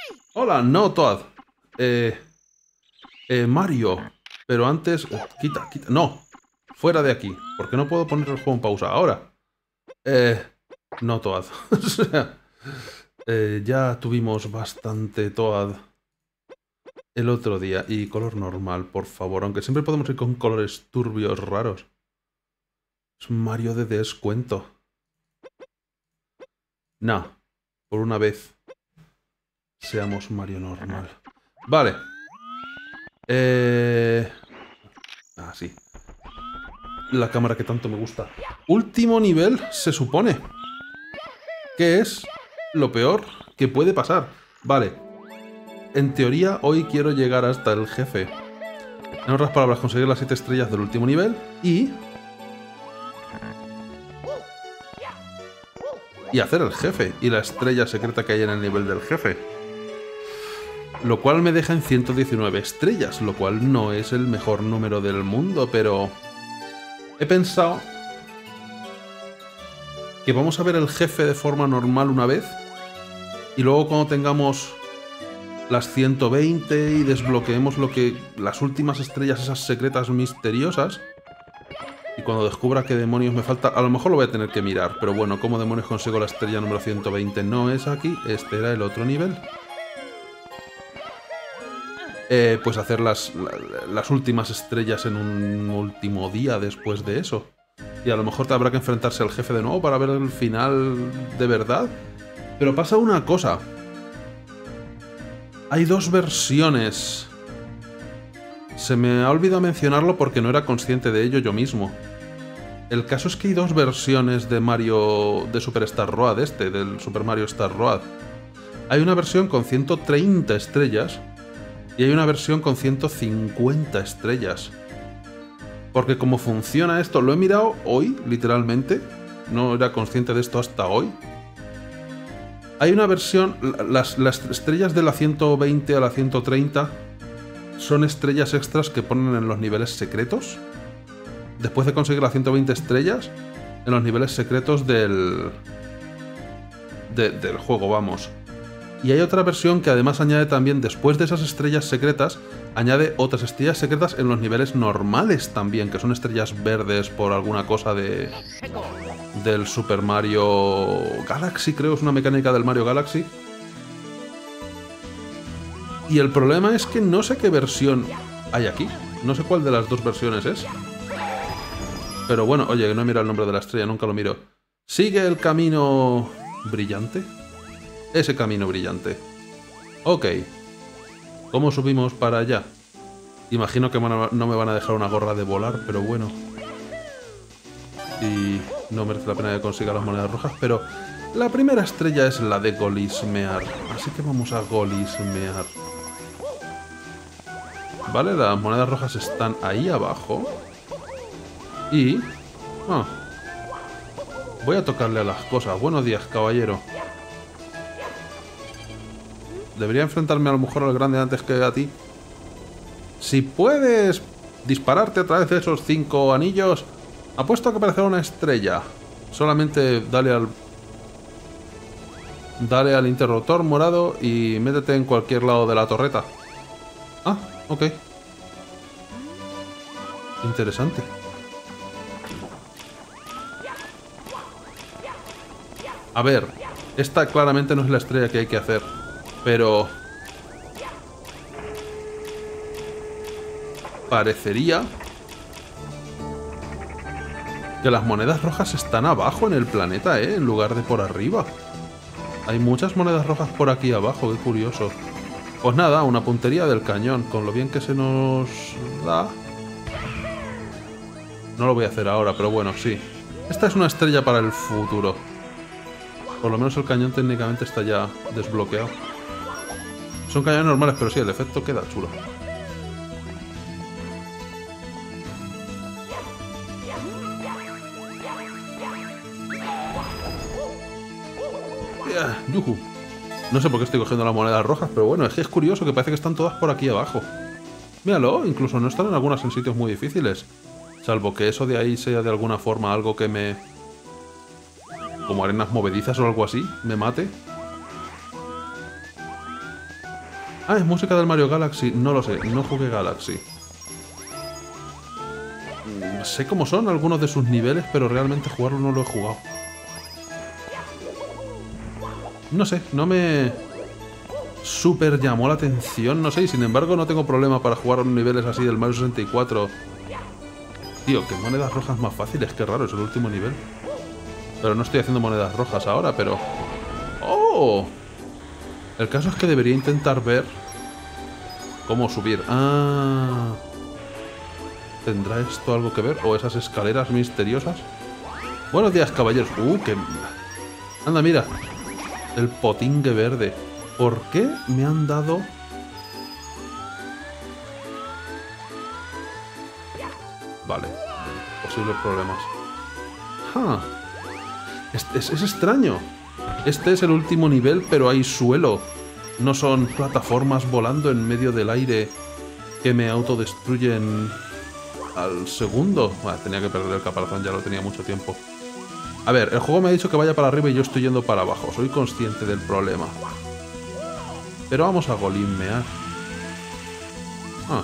Hola, no, Toad. Eh, Mario. Pero antes... quita, quita. No. Fuera de aquí. Porque no puedo poner el juego en pausa. Ahora. Eh, no, Toad. O sea, ya tuvimos bastante Toad el otro día. Y color normal, por favor. Aunque siempre podemos ir con colores turbios raros. Es Mario de descuento. No. Por una vez. Seamos Mario normal. Vale. Sí. La cámara que tanto me gusta. Último nivel, se supone. ¿Qué es lo peor que puede pasar? Vale. En teoría, hoy quiero llegar hasta el jefe. En otras palabras, conseguir las 7 estrellas del último nivel y hacer el jefe. Y la estrella secreta que hay en el nivel del jefe. Lo cual me deja en 119 estrellas, lo cual no es el mejor número del mundo, pero... he pensado que vamos a ver el jefe de forma normal una vez y luego cuando tengamos las 120 y desbloqueemos las últimas estrellas esas secretas misteriosas y cuando descubra qué demonios me falta, a lo mejor lo voy a tener que mirar, pero bueno, ¿cómo demonios consigo la estrella número 120? No es aquí, este era el otro nivel. Pues hacer las últimas estrellas en un último día después de eso. Y a lo mejor te habrá que enfrentarse al jefe de nuevo para ver el final de verdad. Pero pasa una cosa. Hay dos versiones. Se me ha olvidado mencionarlo porque no era consciente de ello yo mismo. El caso es que hay dos versiones de Mario... de Super Star Road del Super Mario Star Road. Hay una versión con 130 estrellas y hay una versión con 150 estrellas. Porque como funciona esto, lo he mirado hoy, literalmente. No era consciente de esto hasta hoy. Hay una versión... Las estrellas de la 120 a la 130 son estrellas extras que ponen en los niveles secretos. Después de conseguir las 120 estrellas, en los niveles secretos del juego, vamos. Y hay otra versión que además añade también, después de esas estrellas secretas, añade otras estrellas secretas en los niveles normales también, que son estrellas verdes por alguna cosa del Super Mario Galaxy, creo, es una mecánica del Mario Galaxy. Y el problema es que no sé qué versión hay aquí. No sé cuál de las dos versiones es. Pero bueno, oye, que no he mirado el nombre de la estrella, nunca lo miro. Sigue el camino brillante. Ese camino brillante. Ok. ¿Cómo subimos para allá? Imagino que no me van a dejar una gorra de volar, pero bueno. Y no merece la pena que consiga las monedas rojas, pero la primera estrella es la de golismear. Así que vamos a golismear. Vale, las monedas rojas están ahí abajo. Y... voy a tocarle a las cosas. Buenos días, caballero. Debería enfrentarme a lo mejor al grande antes que a ti. Si puedes dispararte a través de esos 5 anillos, apuesto a que aparecerá una estrella. Solamente dale al interruptor morado y métete en cualquier lado de la torreta. Ah, ok. Interesante. A ver, esta claramente no es la estrella que hay que hacer, pero... parecería que las monedas rojas están abajo en el planeta, en lugar de por arriba. Hay muchas monedas rojas por aquí abajo, qué curioso. Pues nada, una puntería del cañón, con lo bien que se nos da. No lo voy a hacer ahora, pero bueno, sí. Esta es una estrella para el futuro. Por lo menos el cañón técnicamente está ya desbloqueado. Son cañones normales, pero sí, el efecto queda chulo. ¡Yujú! No sé por qué estoy cogiendo las monedas rojas, pero bueno, es que es curioso que parece que están todas por aquí abajo. Míralo, incluso no están en algunas en sitios muy difíciles. Salvo que eso de ahí sea de alguna forma algo que me... como arenas movedizas o algo así, me mate. Ah, es música del Mario Galaxy. No lo sé, no jugué Galaxy. Sé cómo son algunos de sus niveles, pero realmente jugarlo no lo he jugado. No sé, no me super llamó la atención, no sé, y sin embargo no tengo problema para jugar niveles así del Mario 64. Tío, qué monedas rojas más fáciles, qué raro, es el último nivel. Pero no estoy haciendo monedas rojas ahora, pero... ¡Oh! El caso es que debería intentar ver cómo subir. Ah... ¿Tendrá esto algo que ver? ¿O esas escaleras misteriosas? Buenos días, caballeros. ¡Qué... Anda, mira. El potingue verde. ¿Por qué me han dado...? Vale. Posibles problemas. ¡Ah! Es extraño. Este es el último nivel, pero hay suelo. No son plataformas volando en medio del aire que me autodestruyen al segundo. Bueno, tenía que perder el caparazón, ya lo tenía mucho tiempo. A ver, el juego me ha dicho que vaya para arriba y yo estoy yendo para abajo. Soy consciente del problema. Pero vamos a golimmear. Ah.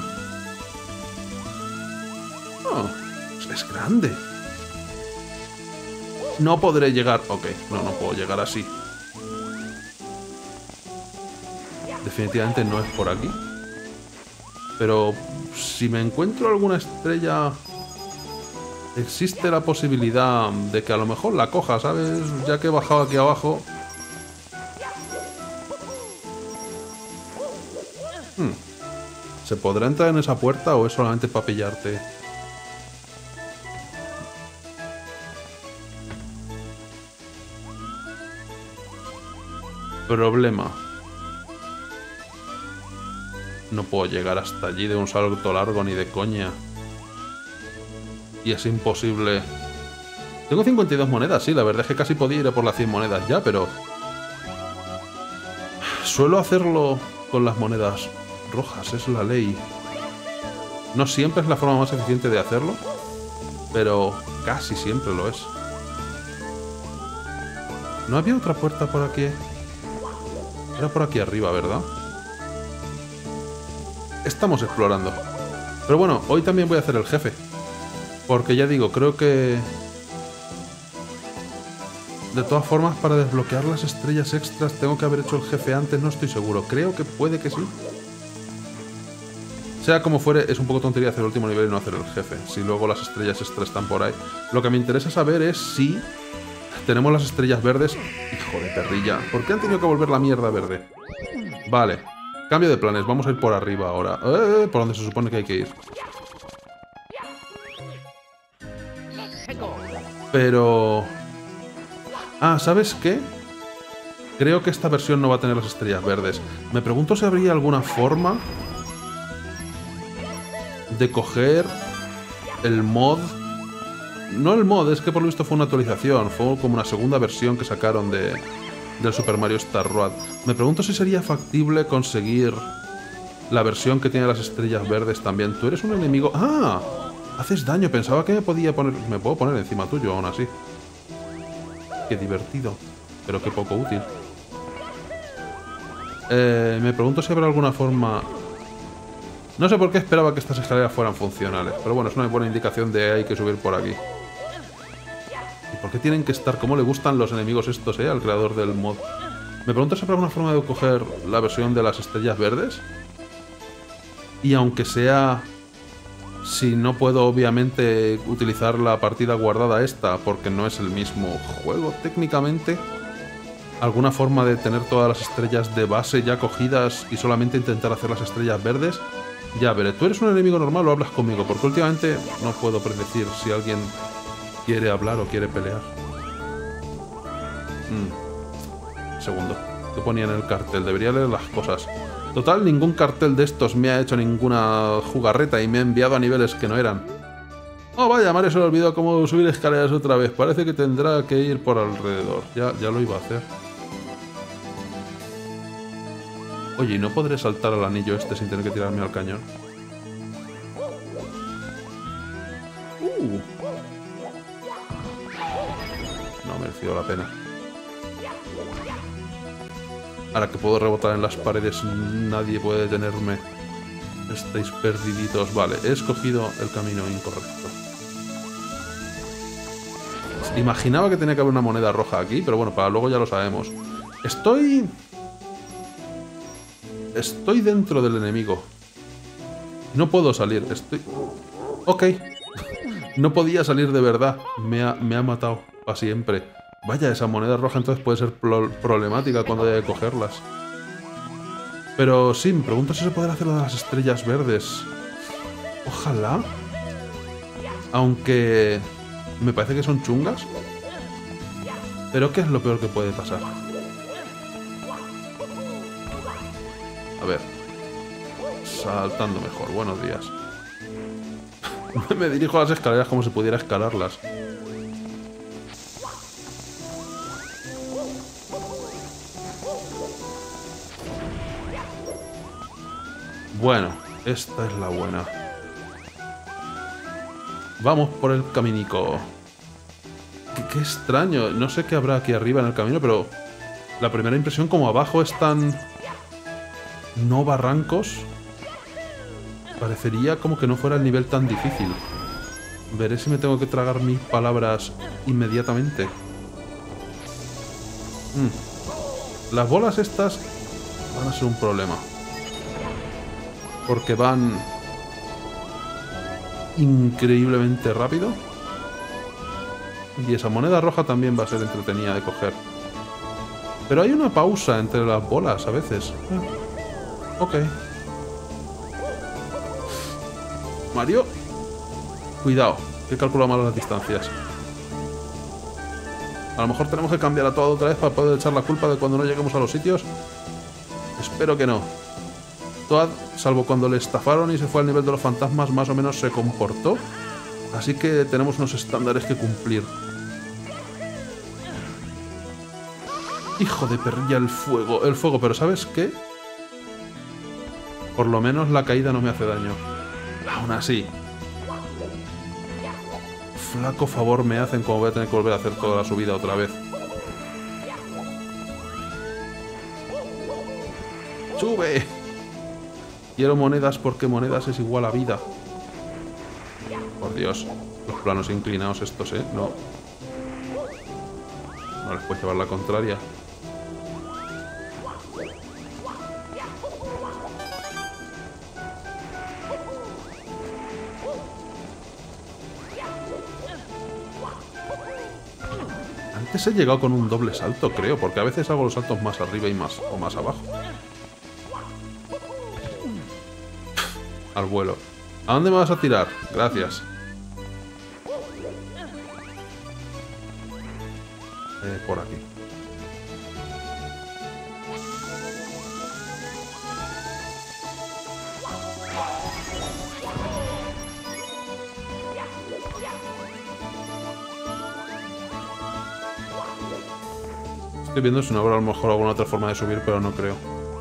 Oh, es grande. No podré llegar... Ok, no puedo llegar así. Definitivamente no es por aquí. Pero si me encuentro alguna estrella... Existe la posibilidad de que a lo mejor la coja, ¿sabes? Ya que he bajado aquí abajo... ¿Se podrá entrar en esa puerta o es solamente para pillarte? Problema. No puedo llegar hasta allí de un salto largo ni de coña. Y es imposible. Tengo 52 monedas, sí, la verdad es que casi podía ir a por las 100 monedas ya, pero... Suelo hacerlo con las monedas rojas, es la ley. No siempre es la forma más eficiente de hacerlo, pero casi siempre lo es. ¿No había otra puerta por aquí? Era por aquí arriba, ¿verdad? Estamos explorando. Pero bueno, hoy también voy a hacer el jefe. Porque ya digo, creo que... De todas formas, para desbloquear las estrellas extras tengo que haber hecho el jefe antes, no estoy seguro. Creo que puede que sí. Sea como fuere, es un poco tontería hacer el último nivel y no hacer el jefe. Si luego las estrellas extras están por ahí. Lo que me interesa saber es si... Tenemos las estrellas verdes... Hijo de perrilla. ¿Por qué han tenido que volver la mierda verde? Vale. Cambio de planes. Vamos a ir por arriba ahora. Por donde se supone que hay que ir. Pero... Ah, ¿sabes qué? Creo que esta versión no va a tener las estrellas verdes. Me pregunto si habría alguna forma de coger el mod... No el mod, es que por lo visto fue una actualización. Fue como una segunda versión que sacaron del Super Mario Star Road. Me pregunto si sería factible conseguir la versión que tiene las estrellas verdes también. Tú eres un enemigo... ¡Ah! Haces daño. Pensaba que me podía poner... Me puedo poner encima tuyo aún así. Qué divertido. Pero qué poco útil. Me pregunto si habrá alguna forma... No sé por qué esperaba que estas escaleras fueran funcionales. Pero bueno, es una buena indicación de hay que subir por aquí. ¿Y por qué tienen que estar? ¿Cómo le gustan los enemigos estos, al creador del mod? Me pregunto si habrá alguna forma de coger la versión de las estrellas verdes. Y aunque sea... Si no puedo obviamente utilizar la partida guardada esta, porque no es el mismo juego técnicamente, alguna forma de tener todas las estrellas de base ya cogidas y solamente intentar hacer las estrellas verdes. Ya veré, ¿tú eres un enemigo normal o hablas conmigo? Porque últimamente no puedo predecir si alguien quiere hablar o quiere pelear. Segundo, ¿qué ponía en el cartel? Debería leer las cosas. Total, ningún cartel de estos me ha hecho ninguna jugarreta y me ha enviado a niveles que no eran. Oh, vaya, Mario se le olvidó cómo subir escaleras otra vez. Parece que tendrá que ir por alrededor. Ya lo iba a hacer. Oye, ¿y no podré saltar al anillo este sin tener que tirarme al cañón? No ha merecido la pena. Ahora que puedo rebotar en las paredes, nadie puede detenerme. Estáis perdiditos. Vale, he escogido el camino incorrecto. Imaginaba que tenía que haber una moneda roja aquí, pero bueno, para luego ya lo sabemos. Estoy dentro del enemigo. No puedo salir. Ok. No podía salir de verdad. Me ha matado para siempre. Vaya, esa moneda roja entonces puede ser problemática cuando haya que cogerlas. Pero sí, me pregunto si se podrá hacer lo de las estrellas verdes. Ojalá. Aunque me parece que son chungas. Pero ¿qué es lo peor que puede pasar? A ver. Saltando mejor. Buenos días. Me dirijo a las escaleras como si pudiera escalarlas. Bueno, esta es la buena. Vamos por el caminico. Qué extraño. No sé qué habrá aquí arriba en el camino, pero la primera impresión, como abajo están no barrancos, parecería como que no fuera el nivel tan difícil. Veré si me tengo que tragar mis palabras inmediatamente. Las bolas estas van a ser un problema. Porque van increíblemente rápido. Y esa moneda roja también va a ser entretenida de coger. Pero hay una pausa entre las bolas a veces. Ok. Mario. Cuidado, que calcula mal las distancias. A lo mejor tenemos que cambiar a todo otra vez para poder echar la culpa de cuando no lleguemos a los sitios. Espero que no. Toad, salvo cuando le estafaron y se fue al nivel de los fantasmas, más o menos se comportó. Así que tenemos unos estándares que cumplir. Hijo de perrilla, el fuego, pero ¿sabes qué? Por lo menos la caída no me hace daño. Aún así. Flaco favor me hacen como voy a tener que volver a hacer toda la subida otra vez. ¡Sube! Quiero monedas porque monedas es igual a vida. Por Dios. Los planos inclinados estos, ¿eh? No. No les puedes llevar la contraria. Antes he llegado con un doble salto, creo, porque a veces hago los saltos más arriba y más abajo. Al vuelo. ¿A dónde me vas a tirar? Gracias. Por aquí. Estoy viendo si no habrá a lo mejor alguna otra forma de subir, pero no creo.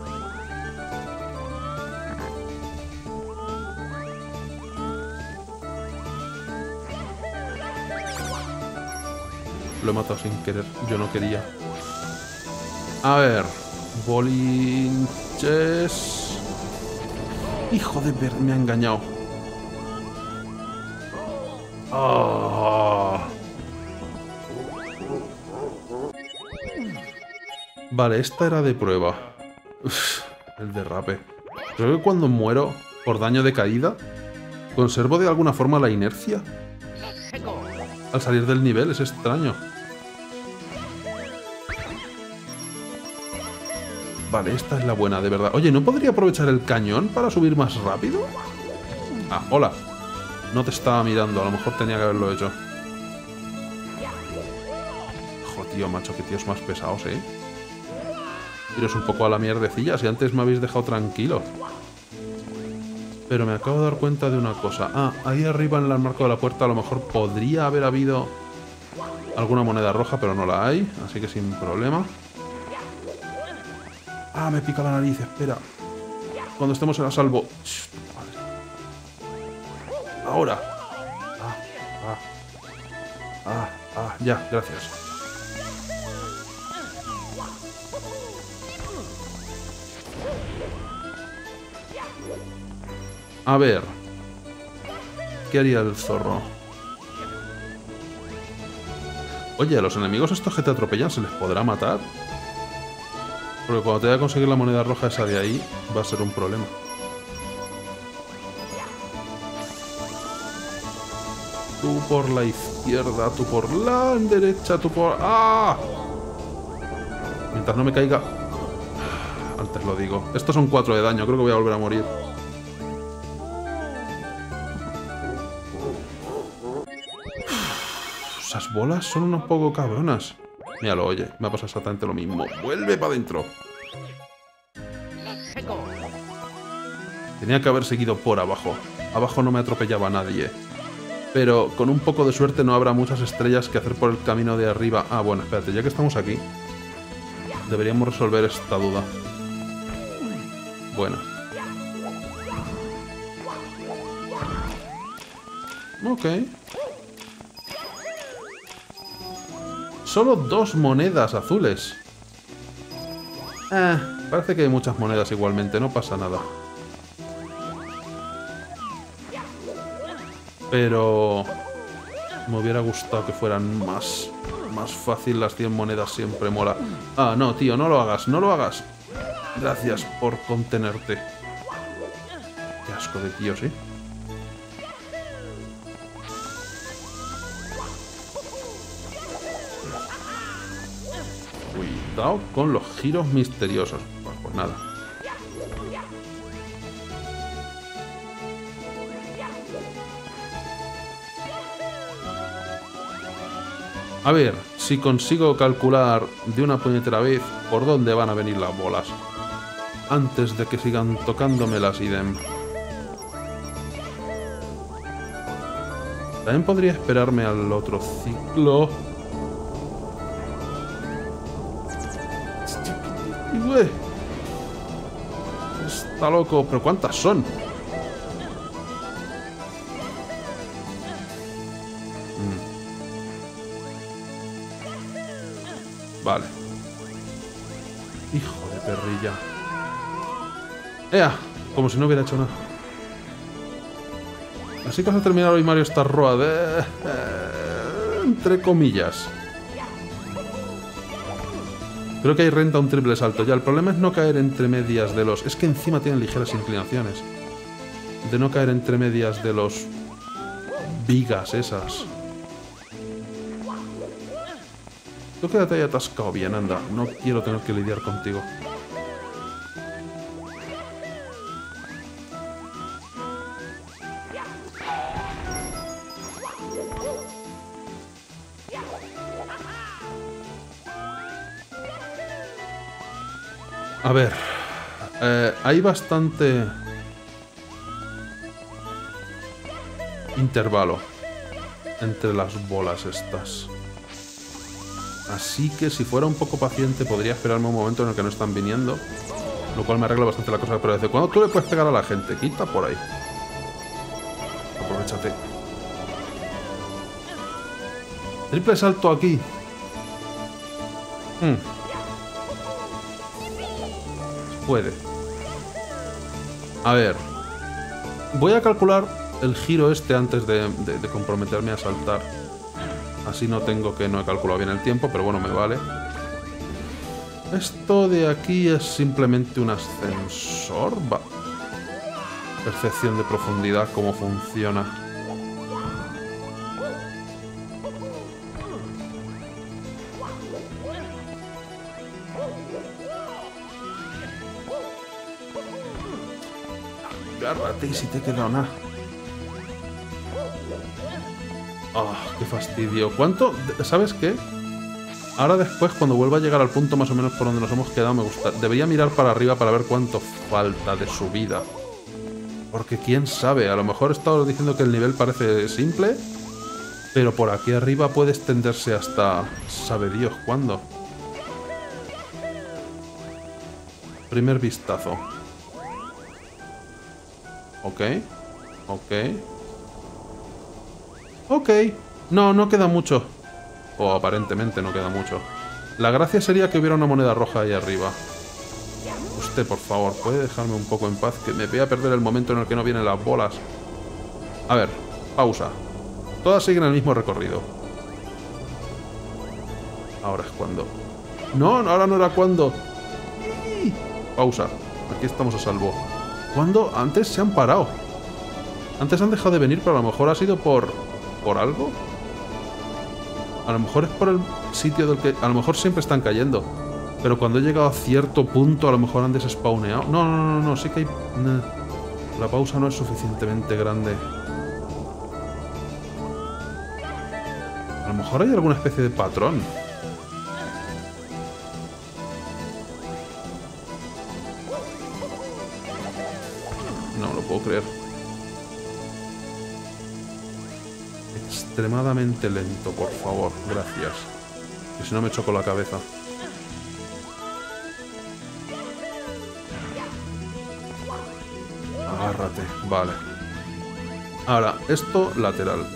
Lo he matado sin querer. Yo no quería. A ver. Bolinches. Hijo de ver, me ha engañado. Oh. Vale, esta era de prueba. Uf, el derrape. Creo que cuando muero por daño de caída, ¿conservo de alguna forma la inercia? Al salir del nivel, es extraño. Vale, esta es la buena, de verdad. Oye, ¿no podría aprovechar el cañón para subir más rápido? Ah, hola. No te estaba mirando, a lo mejor tenía que haberlo hecho. Joder, tío, macho, qué tíos más pesados, ¿eh? Iros un poco a la mierdecilla, si antes me habéis dejado tranquilo. Pero me acabo de dar cuenta de una cosa. Ah, ahí arriba en el marco de la puerta a lo mejor podría haber habido alguna moneda roja, pero no la hay, así que sin problema. Ah, me pica la nariz, espera. Cuando estemos a salvo. Ahora. Ya, gracias. A ver. ¿Qué haría el zorro? Oye, a los enemigos estos que te atropellan, ¿se les podrá matar? Porque cuando te vaya a conseguir la moneda roja esa de ahí, va a ser un problema. Tú por la izquierda, tú por la derecha, tú por... ¡Ah! Mientras no me caiga... Antes lo digo. Estos son 4 de daño, creo que voy a volver a morir. Esas bolas son un poco cabronas. Míralo, oye, me ha pasado exactamente lo mismo. ¡Vuelve para adentro! Tenía que haber seguido por abajo. Abajo no me atropellaba nadie. Pero con un poco de suerte no habrá muchas estrellas que hacer por el camino de arriba. Ah, bueno, espérate, ya que estamos aquí, deberíamos resolver esta duda. Bueno. Ok. Solo 2 monedas azules. Parece que hay muchas monedas igualmente, no pasa nada. Pero... me hubiera gustado que fueran más fácil. Las 100 monedas siempre mola. Ah, no, tío, no lo hagas, no lo hagas. Gracias por contenerte. Qué asco de tío, ¿sí? Cuidado con los giros misteriosos. Bueno, pues nada. A ver, si consigo calcular de una puñetera vez por dónde van a venir las bolas. Antes de que sigan tocándome las idem. También podría esperarme al otro ciclo. Está loco, pero ¿cuántas son? Vale. Hijo de perrilla. ¡Ea! Como si no hubiera hecho nada. Así que vas a terminar hoy Mario Star Road, entre comillas. Creo que hay renta un triple salto. Ya, el problema es no caer entre medias de los... Es que encima tienen ligeras inclinaciones. De no caer entre medias de los... vigas esas. Tú quédate ahí atascado bien, anda. No quiero tener que lidiar contigo. A ver, hay bastante intervalo entre las bolas estas. Así que si fuera un poco paciente podría esperarme un momento en el que no están viniendo. Lo cual me arregla bastante la cosa, pero desde cuando tú le puedes pegar a la gente, quita por ahí. Aprovechate. Triple salto aquí. Puede. A ver. Voy a calcular el giro este antes de comprometerme a saltar. Así no tengo que... no he calculado bien el tiempo, pero bueno, me vale. Esto de aquí es simplemente un ascensor. Va. Percepción de profundidad, cómo funciona. Agárrate y si te queda nada. Oh, qué fastidio. ¿Cuánto? ¿Sabes qué? Ahora después, cuando vuelva a llegar al punto más o menos por donde nos hemos quedado, me gusta. Debería mirar para arriba para ver cuánto falta de subida. Porque quién sabe, a lo mejor he estado diciendo que el nivel parece simple, pero por aquí arriba puede extenderse hasta... sabe Dios cuándo. Primer vistazo. Ok. Ok. Ok. No, no queda mucho. O aparentemente no queda mucho. La gracia sería que hubiera una moneda roja ahí arriba. Este, por favor, ¿puede dejarme un poco en paz? Que me voy a perder el momento en el que no vienen las bolas. A ver, pausa. Todas siguen el mismo recorrido. Ahora es cuando... No, ahora no era cuando. Pausa. Aquí estamos a salvo. ¿Cuándo? Antes se han parado. Antes han dejado de venir, pero a lo mejor ha sido por algo. A lo mejor es por el sitio del que... A lo mejor siempre están cayendo. Pero cuando he llegado a cierto punto, a lo mejor han despawneado. No, sí que hay... Nah. La pausa no es suficientemente grande. A lo mejor hay alguna especie de patrón. No lo puedo creer. Extremadamente lento, por favor. Gracias. Que si no me choco la cabeza. Agárrate. Vale. Ahora, esto lateral.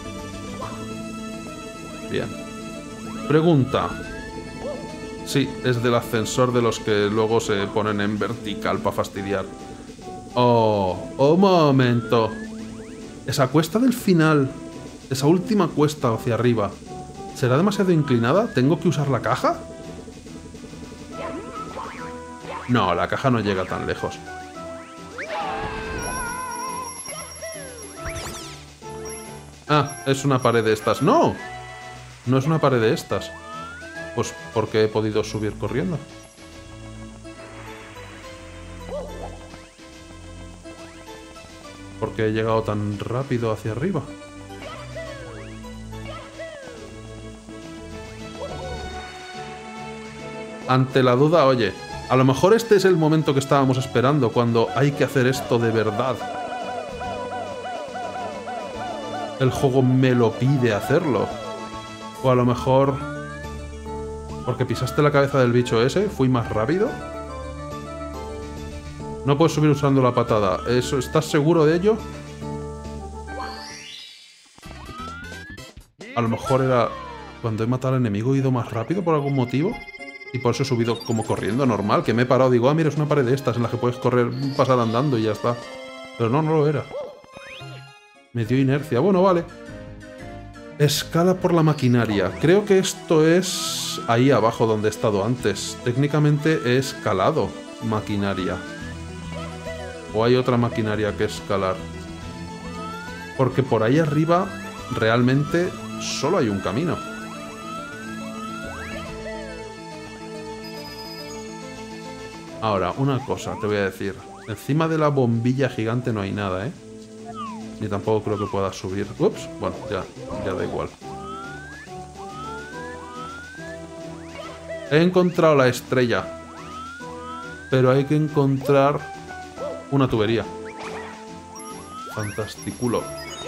Bien. Pregunta. Sí, es del ascensor de los que luego se ponen en vertical para fastidiar. Oh, un momento. Esa cuesta del final, esa última cuesta hacia arriba, ¿será demasiado inclinada? ¿Tengo que usar la caja? No, la caja no llega tan lejos. Ah, es una pared de estas. ¡No! No es una pared de estas. Pues porque he podido subir corriendo. Porque he llegado tan rápido hacia arriba. Ante la duda, oye, a lo mejor este es el momento que estábamos esperando, cuando hay que hacer esto de verdad. El juego me lo pide hacerlo. O a lo mejor... porque pisaste la cabeza del bicho ese, fui más rápido. No puedes subir usando la patada. ¿Eso, estás seguro de ello? A lo mejor era... cuando he matado al enemigo he ido más rápido por algún motivo. Y por eso he subido como corriendo normal. Que me he parado, digo, ah, mira, es una pared de estas en la que puedes correr, pasar andando y ya está. Pero no, no lo era. Me dio inercia. Bueno, vale. Escala por la maquinaria. Creo que esto es ahí abajo donde he estado antes. Técnicamente he escalado maquinaria. ¿O hay otra maquinaria que escalar? Porque por ahí arriba realmente solo hay un camino. Ahora, una cosa te voy a decir. Encima de la bombilla gigante no hay nada, ¿eh? Ni tampoco creo que pueda subir. Ups, bueno, ya da igual. He encontrado la estrella. Pero hay que encontrar una tubería. Fantasticulo.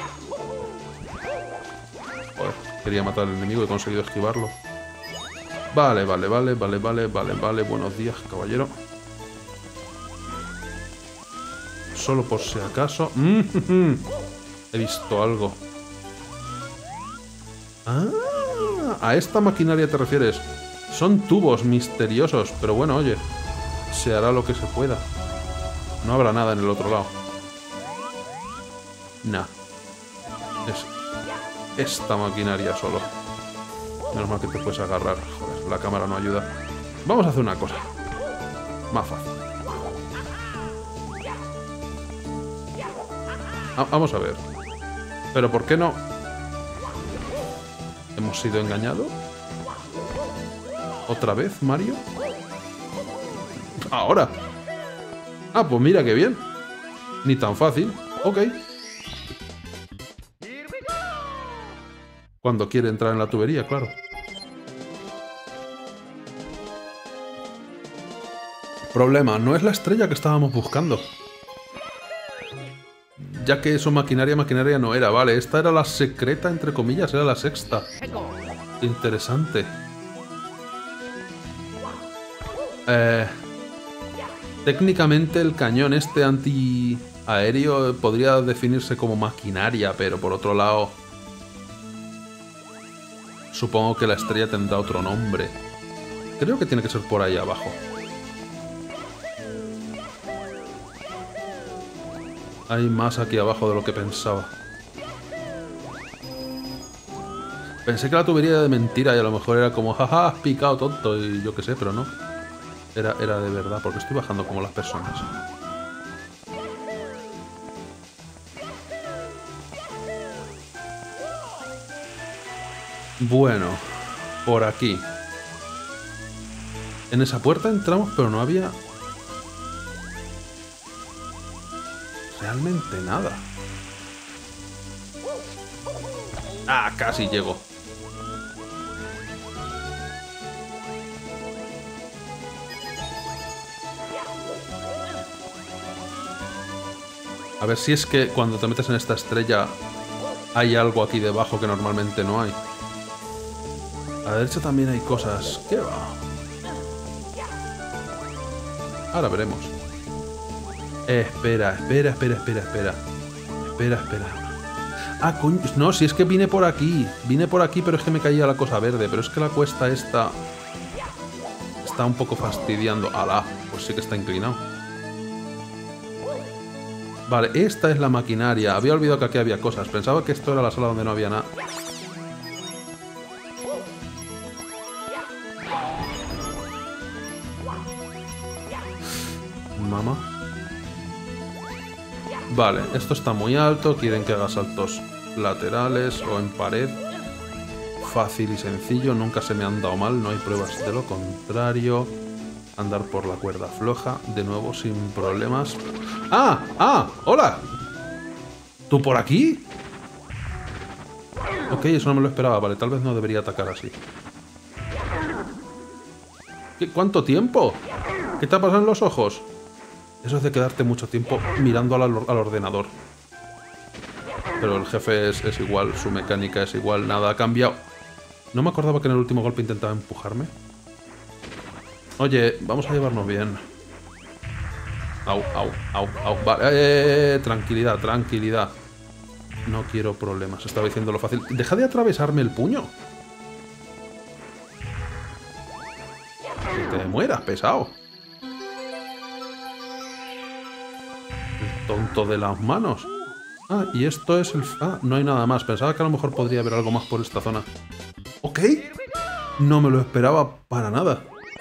Joder, quería matar al enemigo y he conseguido esquivarlo. Vale. Buenos días, caballero. Solo por si acaso. He visto algo. Ah, a esta maquinaria te refieres. Son tubos misteriosos, pero bueno, oye, se hará lo que se pueda. No habrá nada en el otro lado. Nah. Es esta maquinaria solo. Menos mal que te puedes agarrar. Joder, la cámara no ayuda. Vamos a hacer una cosa. Más fácil. Vamos a ver. ¿Pero por qué no? ¿Hemos sido engañados? ¿Otra vez, Mario? ¡Ahora! Ah, pues mira qué bien. Ni tan fácil. Ok. Cuando quiere entrar en la tubería, claro. Problema, no es la estrella que estábamos buscando. Ya que eso maquinaria no era, vale. Esta era la secreta, entre comillas, era la sexta. Interesante. Técnicamente el cañón este antiaéreo podría definirse como maquinaria, pero por otro lado... supongo que la estrella tendrá otro nombre. Creo que tiene que ser por ahí abajo. Hay más aquí abajo de lo que pensaba. Pensé que la tubería era de mentira y a lo mejor era como, jaja, has picado tonto y yo qué sé, pero no. Era de verdad, porque estoy bajando como las personas. Bueno, por aquí. En esa puerta entramos, pero no había... realmente nada. Ah, casi llego. A ver si es que cuando te metes en esta estrella hay algo aquí debajo que normalmente no hay. A la derecha también hay cosas. ¿Qué va? Ahora veremos. Espera. Espera. Ah, coño. No, si es que vine por aquí. Vine por aquí, pero es que me caía la cosa verde. Pero es que la cuesta esta... está un poco fastidiando. ¡Hala! Pues sí que está inclinado. Vale, esta es la maquinaria. Había olvidado que aquí había cosas. Pensaba que esto era la sala donde no había nada. Mamá. Vale, esto está muy alto. Quieren que haga saltos laterales o en pared. Fácil y sencillo. Nunca se me han dado mal. No hay pruebas de lo contrario. Andar por la cuerda floja. De nuevo, sin problemas. ¡Ah! ¡Hola! ¿Tú por aquí? Ok, eso no me lo esperaba. Vale, tal vez no debería atacar así. ¿Cuánto tiempo? ¿Qué te ha pasado en los ojos? Eso es de quedarte mucho tiempo mirando al ordenador. Pero el jefe es igual, su mecánica es igual, nada ha cambiado. No me acordaba que en el último golpe intentaba empujarme. Oye, vamos a llevarnos bien. Au. Vale, tranquilidad. No quiero problemas, estaba diciendo lo fácil. Deja de atravesarme el puño. Que te mueras, pesado. El tonto de las manos. Ah, y esto es el... Ah, no hay nada más. Pensaba que a lo mejor podría haber algo más por esta zona. Ok. No me lo esperaba para nada.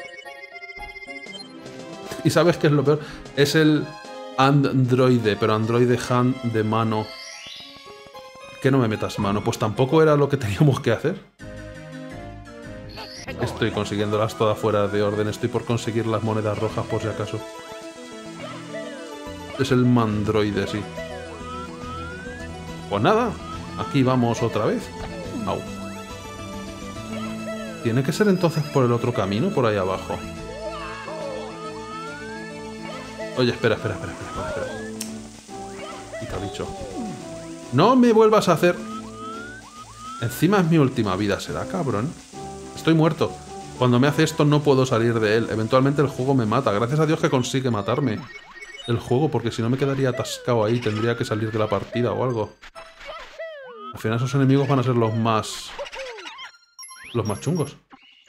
¿Y sabes qué es lo peor? Es el androide, pero androide hand de mano. Que no me metas mano. Pues tampoco era lo que teníamos que hacer. Estoy consiguiéndolas todas fuera de orden. Estoy por conseguir las monedas rojas por si acaso. Es el mandroide, sí. Pues nada, aquí vamos otra vez. Au. ¿Tiene que ser entonces por el otro camino, por ahí abajo? Oye, espera. Quita bicho. No me vuelvas a hacer... Encima es mi última vida, ¿será cabrón? Estoy muerto. Cuando me hace esto no puedo salir de él. Eventualmente el juego me mata. Gracias a Dios que consigue matarme el juego, porque si no me quedaría atascado ahí. Tendría que salir de la partida o algo. Al final esos enemigos van a ser los más chungos.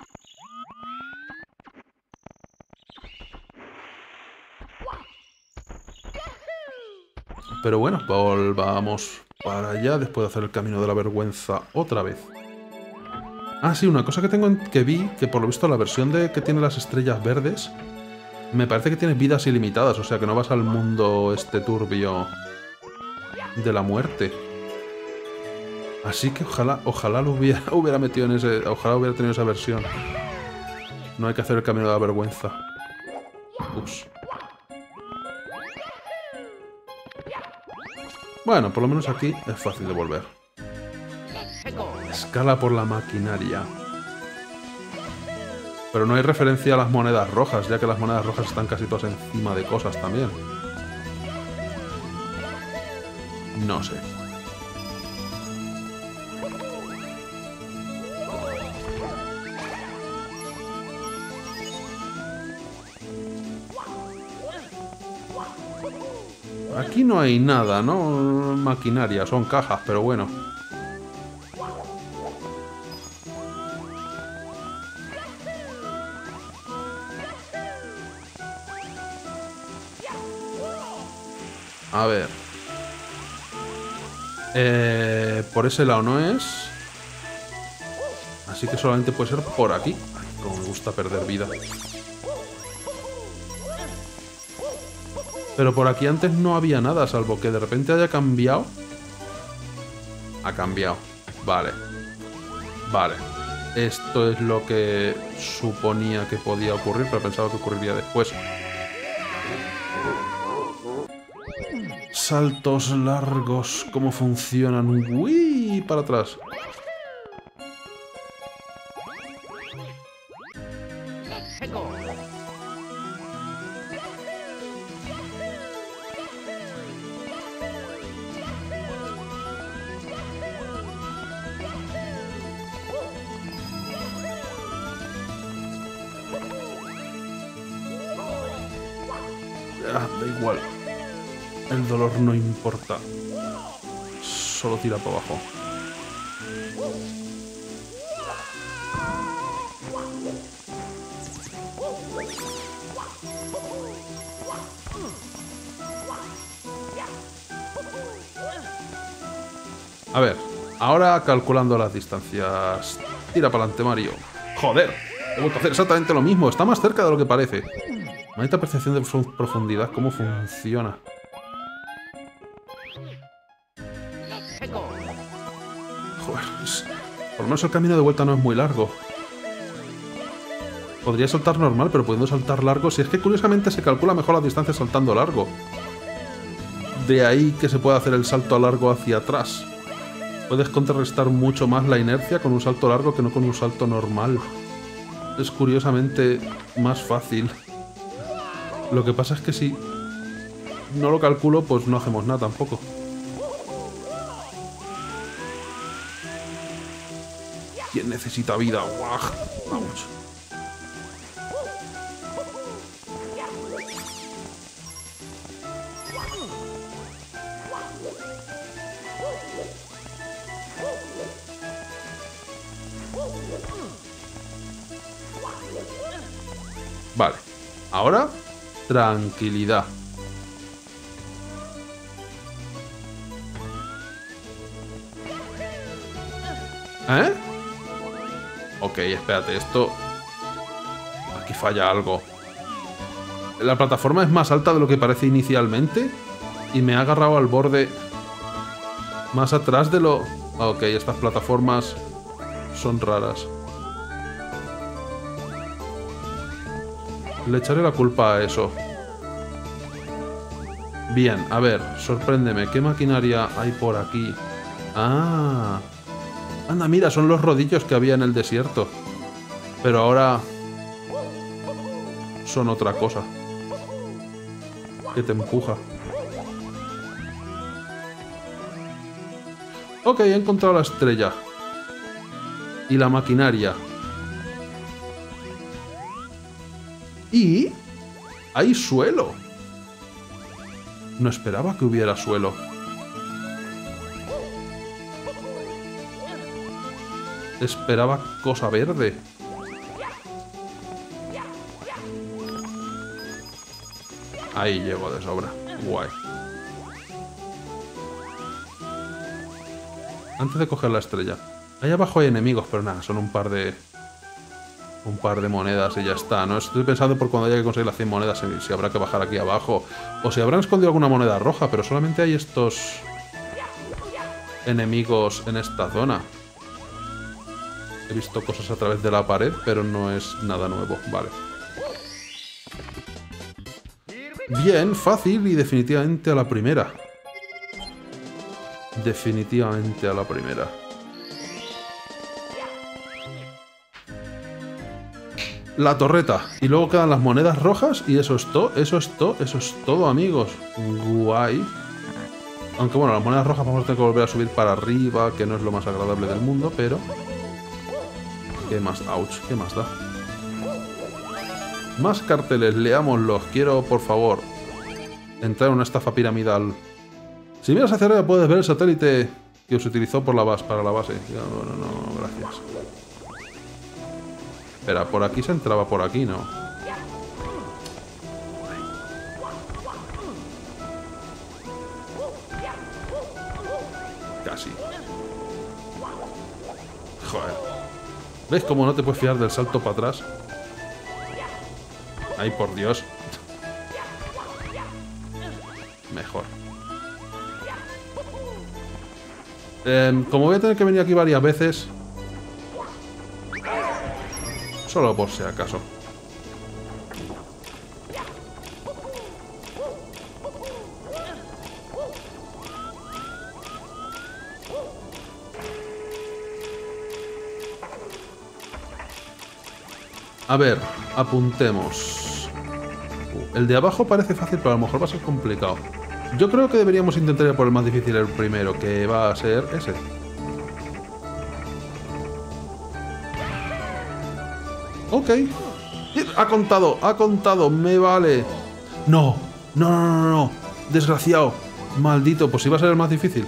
Pero bueno, volvamos para allá después de hacer el camino de la vergüenza otra vez. Ah, sí, una cosa que que vi, que por lo visto la versión que tiene las estrellas verdes, me parece que tiene vidas ilimitadas, o sea que no vas al mundo este turbio de la muerte. Así que ojalá lo hubiera metido en ese... Ojalá hubiera tenido esa versión. No hay que hacer el camino de la vergüenza. Ups. Bueno, por lo menos aquí es fácil de volver. Escala por la maquinaria. Pero no hay referencia a las monedas rojas, ya que las monedas rojas están casi todas encima de cosas también. No sé. Aquí no hay nada, ¿no? Maquinaria, son cajas, pero bueno. A ver. Por ese lado no es. Así que solamente puede ser por aquí. Ay, como me gusta perder vida. Pero por aquí antes no había nada, salvo que de repente haya cambiado. Ha cambiado. Vale. Vale. Esto es lo que suponía que podía ocurrir, pero pensaba que ocurriría después. Saltos largos. ¿Cómo funcionan? ¡Uy! Para atrás. Ah, da igual. El dolor no importa. Solo tira para abajo. A ver, ahora calculando las distancias. Tira para adelante, Mario. ¡Joder! He vuelto a hacer exactamente lo mismo. Está más cerca de lo que parece. Maldita percepción de profundidad. ¿Cómo funciona? Joder, por lo menos el camino de vuelta no es muy largo. Podría saltar normal, pero pudiendo saltar largo... Si es que curiosamente se calcula mejor la distancia saltando largo. De ahí que se pueda hacer el salto largo hacia atrás. Puedes contrarrestar mucho más la inercia con un salto largo que no con un salto normal. Es curiosamente más fácil. Lo que pasa es que si no lo calculo, pues no hacemos nada tampoco. ¿Quién necesita vida? ¡Guau! Vamos. Vale. Ahora, tranquilidad. ¿Eh? Ok, espérate, esto... Aquí falla algo. La plataforma es más alta de lo que parece inicialmente. Y me ha agarrado al borde más atrás de lo... Ok, estas plataformas son raras. Le echaré la culpa a eso. Bien, a ver, sorpréndeme. ¿Qué maquinaria hay por aquí? Ah... Anda, mira, son los rodillos que había en el desierto. Pero ahora... son otra cosa. Que te empuja. Ok, he encontrado la estrella. Y la maquinaria. Y... hay suelo. No esperaba que hubiera suelo. Esperaba cosa verde. Ahí llego de sobra. Guay. Antes de coger la estrella. Ahí abajo hay enemigos, pero nada, son un par de monedas y ya está. No estoy pensando por cuando haya que conseguir las 100 monedas si habrá que bajar aquí abajo. O si habrán escondido alguna moneda roja, pero solamente hay estos enemigos en esta zona. He visto cosas a través de la pared, pero no es nada nuevo. Vale. Bien, fácil y definitivamente a la primera. Definitivamente a la primera. La torreta. Y luego quedan las monedas rojas y eso es todo, eso es todo, eso es todo, amigos. Guay. Aunque bueno, las monedas rojas vamos a tener que volver a subir para arriba, que no es lo más agradable del mundo, pero... ¿Qué más? Ouch, ¿qué más da? Más carteles, leámoslos. Quiero, por favor, entrar en una estafa piramidal. Si miras hacia arriba puedes ver el satélite que se utilizó por para la base. No, gracias. Espera, por aquí se entraba por aquí, ¿no? Casi. Joder. ¿Ves cómo no te puedes fiar del salto para atrás? Ay, por Dios. Mejor. Como voy a tener que venir aquí varias veces... Solo por si acaso. A ver, apuntemos. El de abajo parece fácil, pero a lo mejor va a ser complicado. Yo creo que deberíamos intentar ir por el más difícil, el primero, que va a ser ese. Ok. Ha contado, me vale. No, no, no, no, no. Desgraciado. Maldito, pues iba a ser el más difícil.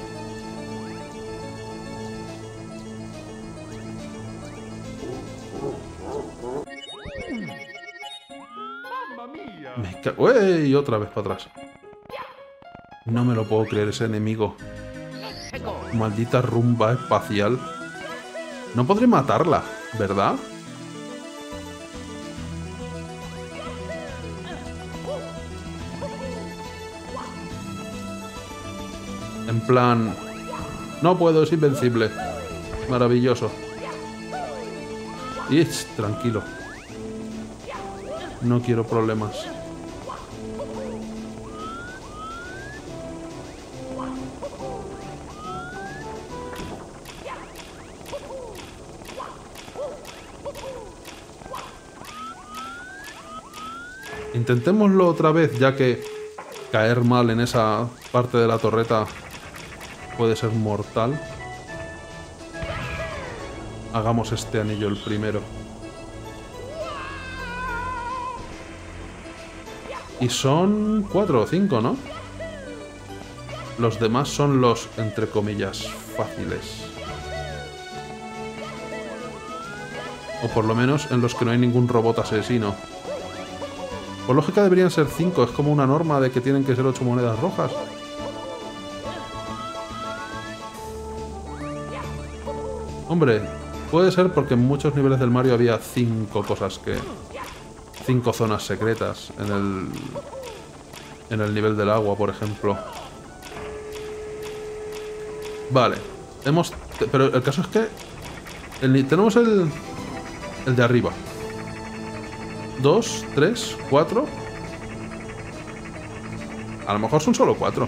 ¡Uy! Otra vez para atrás. No me lo puedo creer, ese enemigo. Maldita rumba espacial. No podré matarla, ¿verdad? En plan... No puedo, es invencible. Maravilloso. Y tranquilo. No quiero problemas. Intentémoslo otra vez, ya que caer mal en esa parte de la torreta puede ser mortal. Hagamos este anillo el primero. Y son 4 o 5, ¿no? Los demás son los, entre comillas, fáciles. O por lo menos en los que no hay ningún robot asesino. Por lógica deberían ser 5, es como una norma de que tienen que ser 8 monedas rojas. Hombre, puede ser porque en muchos niveles del Mario había 5 cosas que... 5 zonas secretas en el nivel del agua, por ejemplo. Vale, pero el caso es que... tenemos el de arriba. 2, 3, 4. A lo mejor son solo 4.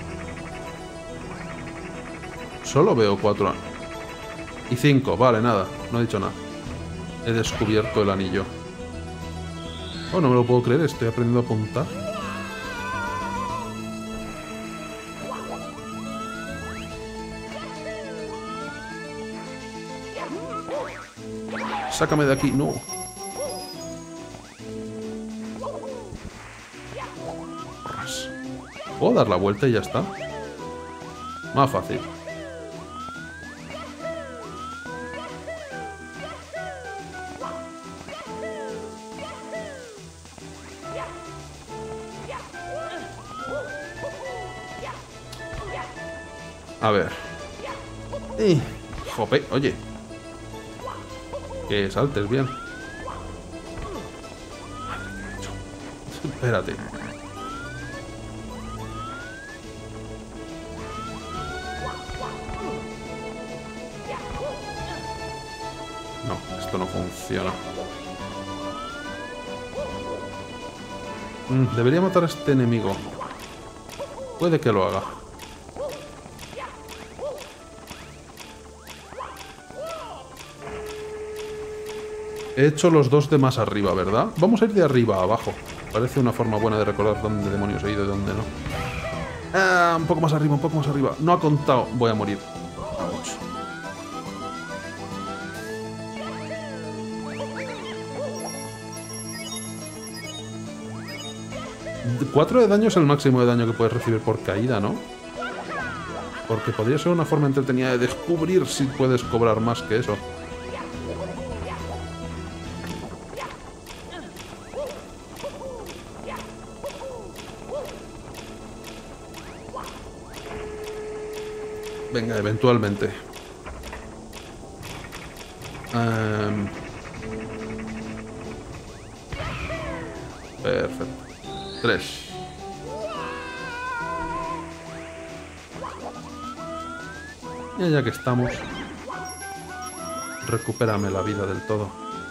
Solo veo 4. Y 5, vale, nada. No he dicho nada. He descubierto el anillo. Oh, no me lo puedo creer, estoy aprendiendo a apuntar. Sácame de aquí, no. ¿Puedo dar la vuelta y ya está? Más fácil. A ver. Jope, oye. Que saltes bien. Madre que me he hecho. Espérate. No, esto no funciona. Debería matar a este enemigo. Puede que lo haga. He hecho los dos de más arriba, ¿verdad? Vamos a ir de arriba a abajo. Parece una forma buena de recordar dónde demonios he ido y dónde no. Un poco más arriba, un poco más arriba. No ha contado. Voy a morir. Ouch. 4 de daño es el máximo de daño que puedes recibir por caída, ¿no? Porque podría ser una forma entretenida de descubrir si puedes cobrar más que eso. Venga, eventualmente. Perfecto. 3. Y ya que estamos, recupérame la vida del todo.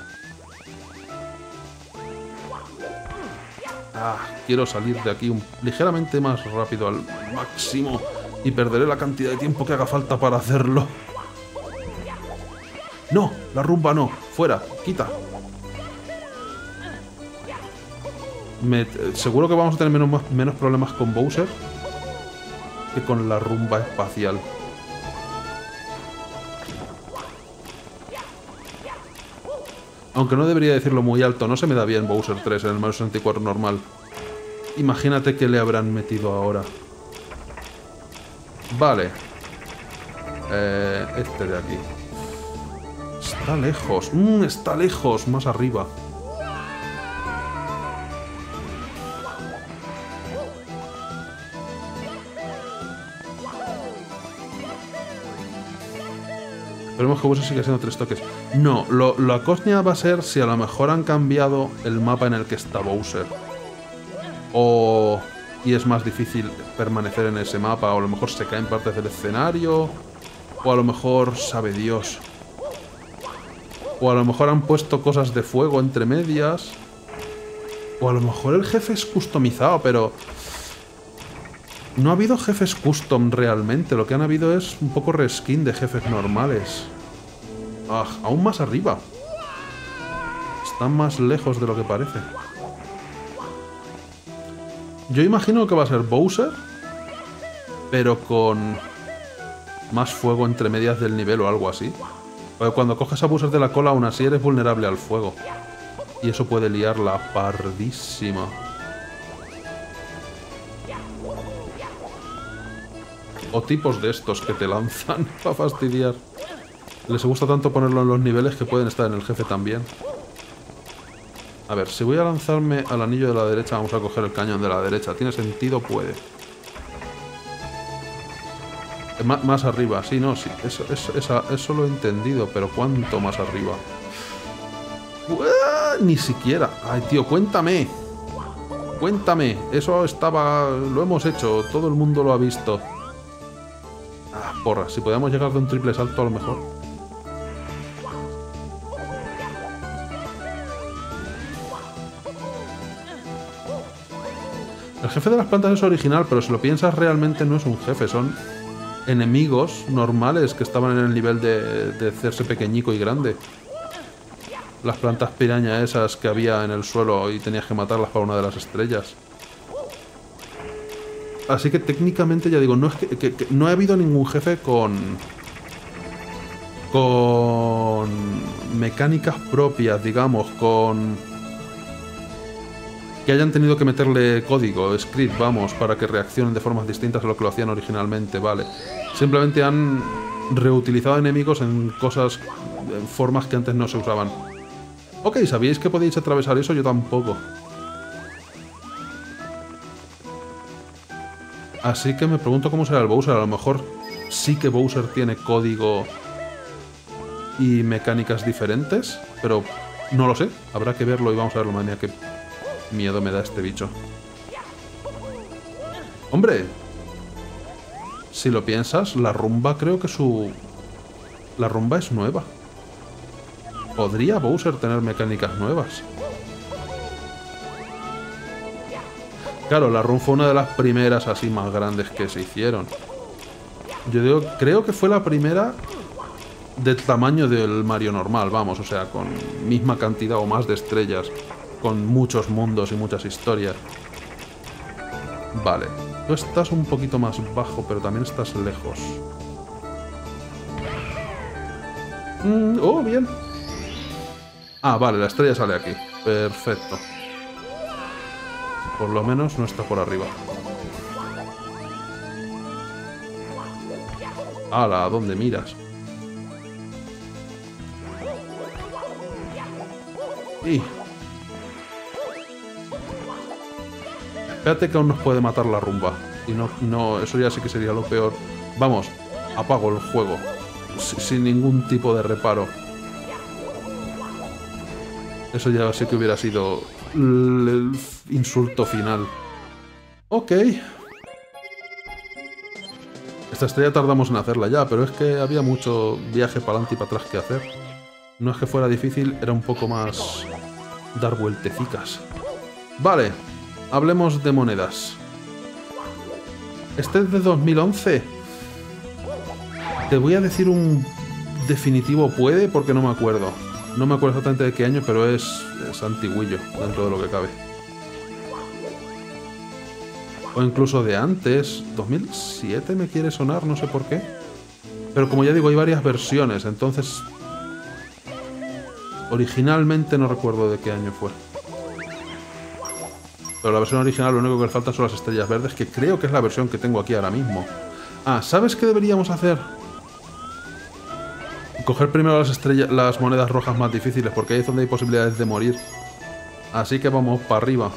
Quiero salir de aquí ligeramente más rápido al máximo y perderé la cantidad de tiempo que haga falta para hacerlo. ¡No! La rumba no. Fuera. Quita. Seguro que vamos a tener menos problemas con Bowser que con la rumba espacial. Aunque no debería decirlo muy alto, no se me da bien Bowser 3 en el Mario 64 normal. Imagínate que le habrán metido ahora. Vale. Este de aquí. Está lejos. Está lejos. Más arriba. Esperemos que Bowser siga siendo 3 toques. No, la coña va a ser si a lo mejor han cambiado el mapa en el que está Bowser. Y es más difícil permanecer en ese mapa. O a lo mejor se caen partes del escenario. O a lo mejor sabe Dios. O a lo mejor han puesto cosas de fuego entre medias. O a lo mejor el jefe es customizado, pero... No ha habido jefes custom realmente. Lo que han habido es un poco reskin de jefes normales. Aún más arriba. Están más lejos de lo que parece. Yo imagino que va a ser Bowser, pero con más fuego entre medias del nivel o algo así. Porque cuando coges a Bowser de la cola, aún así eres vulnerable al fuego. Y eso puede liarla pardísima. O tipos de estos que te lanzan para fastidiar. Les gusta tanto ponerlo en los niveles que pueden estar en el jefe también. A ver, si voy a lanzarme al anillo de la derecha, vamos a coger el cañón de la derecha. ¿Tiene sentido? Puede. Más arriba, sí, no, sí. Eso lo he entendido, pero ¿cuánto más arriba? Ni siquiera. Ay, tío, cuéntame. Cuéntame. Eso estaba... Lo hemos hecho. Todo el mundo lo ha visto. Porra. Si podíamos llegar de un triple salto, a lo mejor. El jefe de las plantas es original, pero si lo piensas realmente no es un jefe, son enemigos normales que estaban en el nivel de hacerse pequeñico y grande. Las plantas piraña esas que había en el suelo y tenías que matarlas para una de las estrellas. Así que técnicamente, ya digo, no es que no ha habido ningún jefe con mecánicas propias, digamos, que hayan tenido que meterle código, script, vamos, para que reaccionen de formas distintas a lo que lo hacían originalmente, vale. Simplemente han reutilizado enemigos en cosas, en formas que antes no se usaban. Ok, ¿sabíais que podíais atravesar eso? Yo tampoco. Así que me pregunto cómo será el Bowser. A lo mejor sí que Bowser tiene código y mecánicas diferentes, pero no lo sé. Habrá que verlo y vamos a verlo, madre mía, qué miedo me da este bicho. ¡Hombre! Si lo piensas, la rumba creo que la rumba es nueva. ¿Podría Bowser tener mecánicas nuevas? Claro, la run fue una de las primeras así más grandes que se hicieron. Creo que fue la primera del tamaño del Mario normal, vamos, o sea, con misma cantidad o más de estrellas, con muchos mundos y muchas historias. Vale, tú estás un poquito más bajo, pero también estás lejos. Oh, bien. Vale, la estrella sale aquí. Perfecto. Por lo menos no está por arriba. ¡Hala! ¿A dónde miras? ¡Y! Espérate que aún nos puede matar la rumba. Y no, eso ya sí que sería lo peor. Vamos, apago el juego. Sin ningún tipo de reparo. Eso ya sí que hubiera sido el insulto final. Ok. Esta estrella tardamos en hacerla ya, pero es que había mucho viaje para adelante y para atrás que hacer. No es que fuera difícil, era un poco más dar vueltecicas. Vale, hablemos de monedas. Este es de 2011. Te voy a decir un definitivo puede porque no me acuerdo. No me acuerdo exactamente de qué año, pero es antiguillo dentro de lo que cabe. O incluso de antes. 2007 me quiere sonar, no sé por qué. Pero como ya digo, hay varias versiones, entonces... Originalmente no recuerdo de qué año fue. Pero la versión original lo único que le falta son las estrellas verdes, que creo que es la versión que tengo aquí ahora mismo. Ah, ¿sabes qué deberíamos hacer? Coger primero las monedas rojas más difíciles, porque ahí es donde hay posibilidades de morir. Así que vamos para arriba.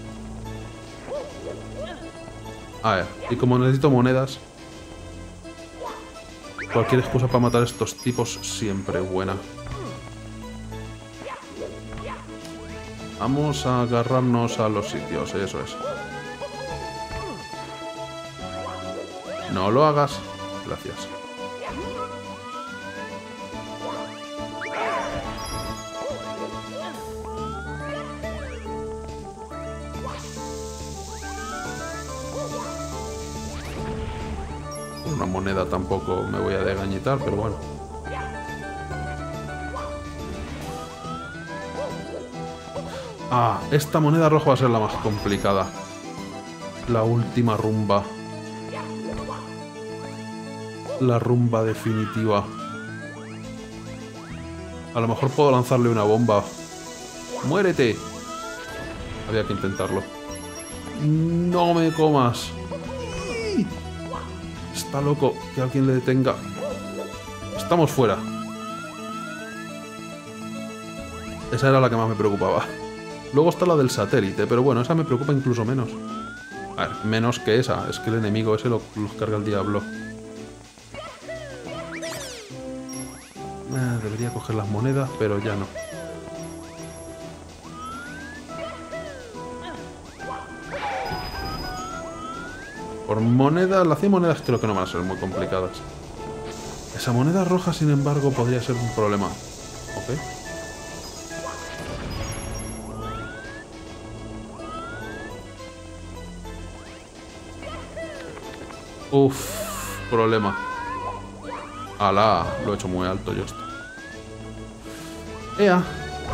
A ver, y como necesito monedas, cualquier excusa para matar a estos tipos siempre buena. Vamos a agarrarnos a los sitios, eso es. No lo hagas. Gracias. Una moneda tampoco me voy a desgañitar, pero bueno. Ah, esta moneda roja va a ser la más complicada. La última rumba. La rumba definitiva. A lo mejor puedo lanzarle una bomba. ¡Muérete! Había que intentarlo. ¡No me comas! Está loco. Que alguien le detenga. Estamos fuera. Esa era la que más me preocupaba. Luego está la del satélite, pero bueno, esa me preocupa incluso menos. A ver, menos que esa. Es que el enemigo ese los carga el diablo. Debería coger las monedas, pero ya no. Por monedas, las 100 monedas creo que no van a ser muy complicadas. Esa moneda roja, sin embargo, podría ser un problema. Ok. Uff, problema. Alá, lo he hecho muy alto yo esto. ¡Ea!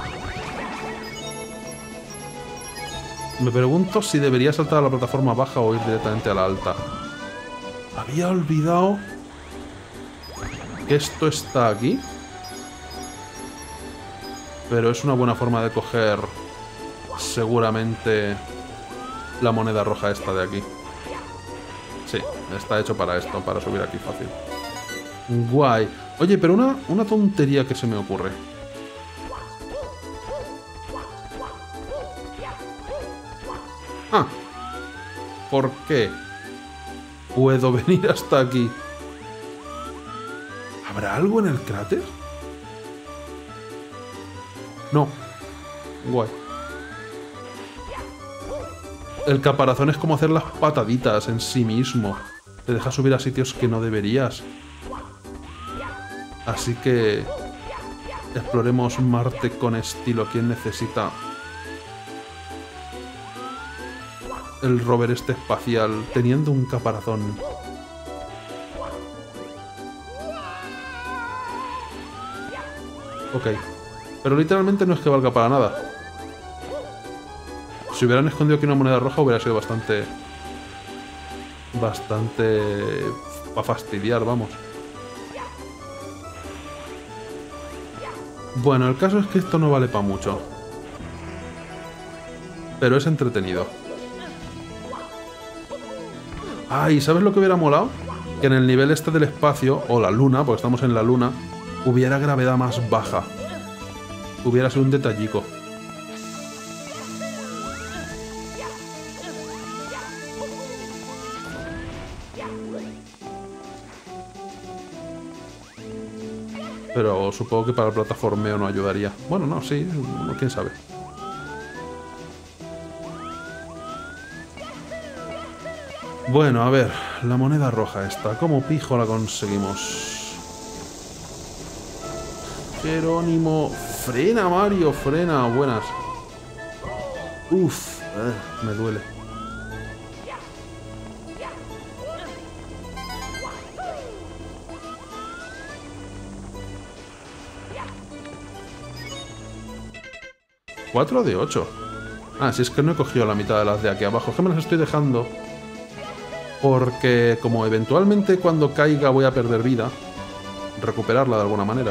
Me pregunto si debería saltar a la plataforma baja o ir directamente a la alta. Había olvidado que esto está aquí. Pero es una buena forma de coger seguramente la moneda roja esta de aquí. Sí, está hecho para esto, para subir aquí fácil. Guay. Oye, pero una tontería que se me ocurre. Ah, ¿por qué puedo venir hasta aquí? ¿Habrá algo en el cráter? No. Guay. El caparazón es como hacer las pataditas en sí mismo. Te deja subir a sitios que no deberías. Así que... exploremos Marte con estilo. ¿Quién necesita el rover este espacial teniendo un caparazón? Ok. Pero literalmente no es que valga para nada. Si hubieran escondido aquí una moneda roja hubiera sido bastante... para fastidiar, vamos. Bueno, el caso es que esto no vale para mucho. Pero es entretenido. Ah, ¿y sabes lo que hubiera molado? Que en el nivel este del espacio, o la luna, porque estamos en la luna, hubiera gravedad más baja. Hubiera sido un detallico. Pero supongo que para el plataformeo no ayudaría. Bueno, no, sí, quién sabe. Bueno, a ver, la moneda roja esta. ¿Cómo pijo la conseguimos? Jerónimo. Frena, Mario, frena. Buenas. Uf, me duele. ¿4 de 8? Ah, si es que no he cogido la mitad de las de aquí abajo. Es que me las estoy dejando. Porque como eventualmente cuando caiga voy a perder vida, recuperarla de alguna manera.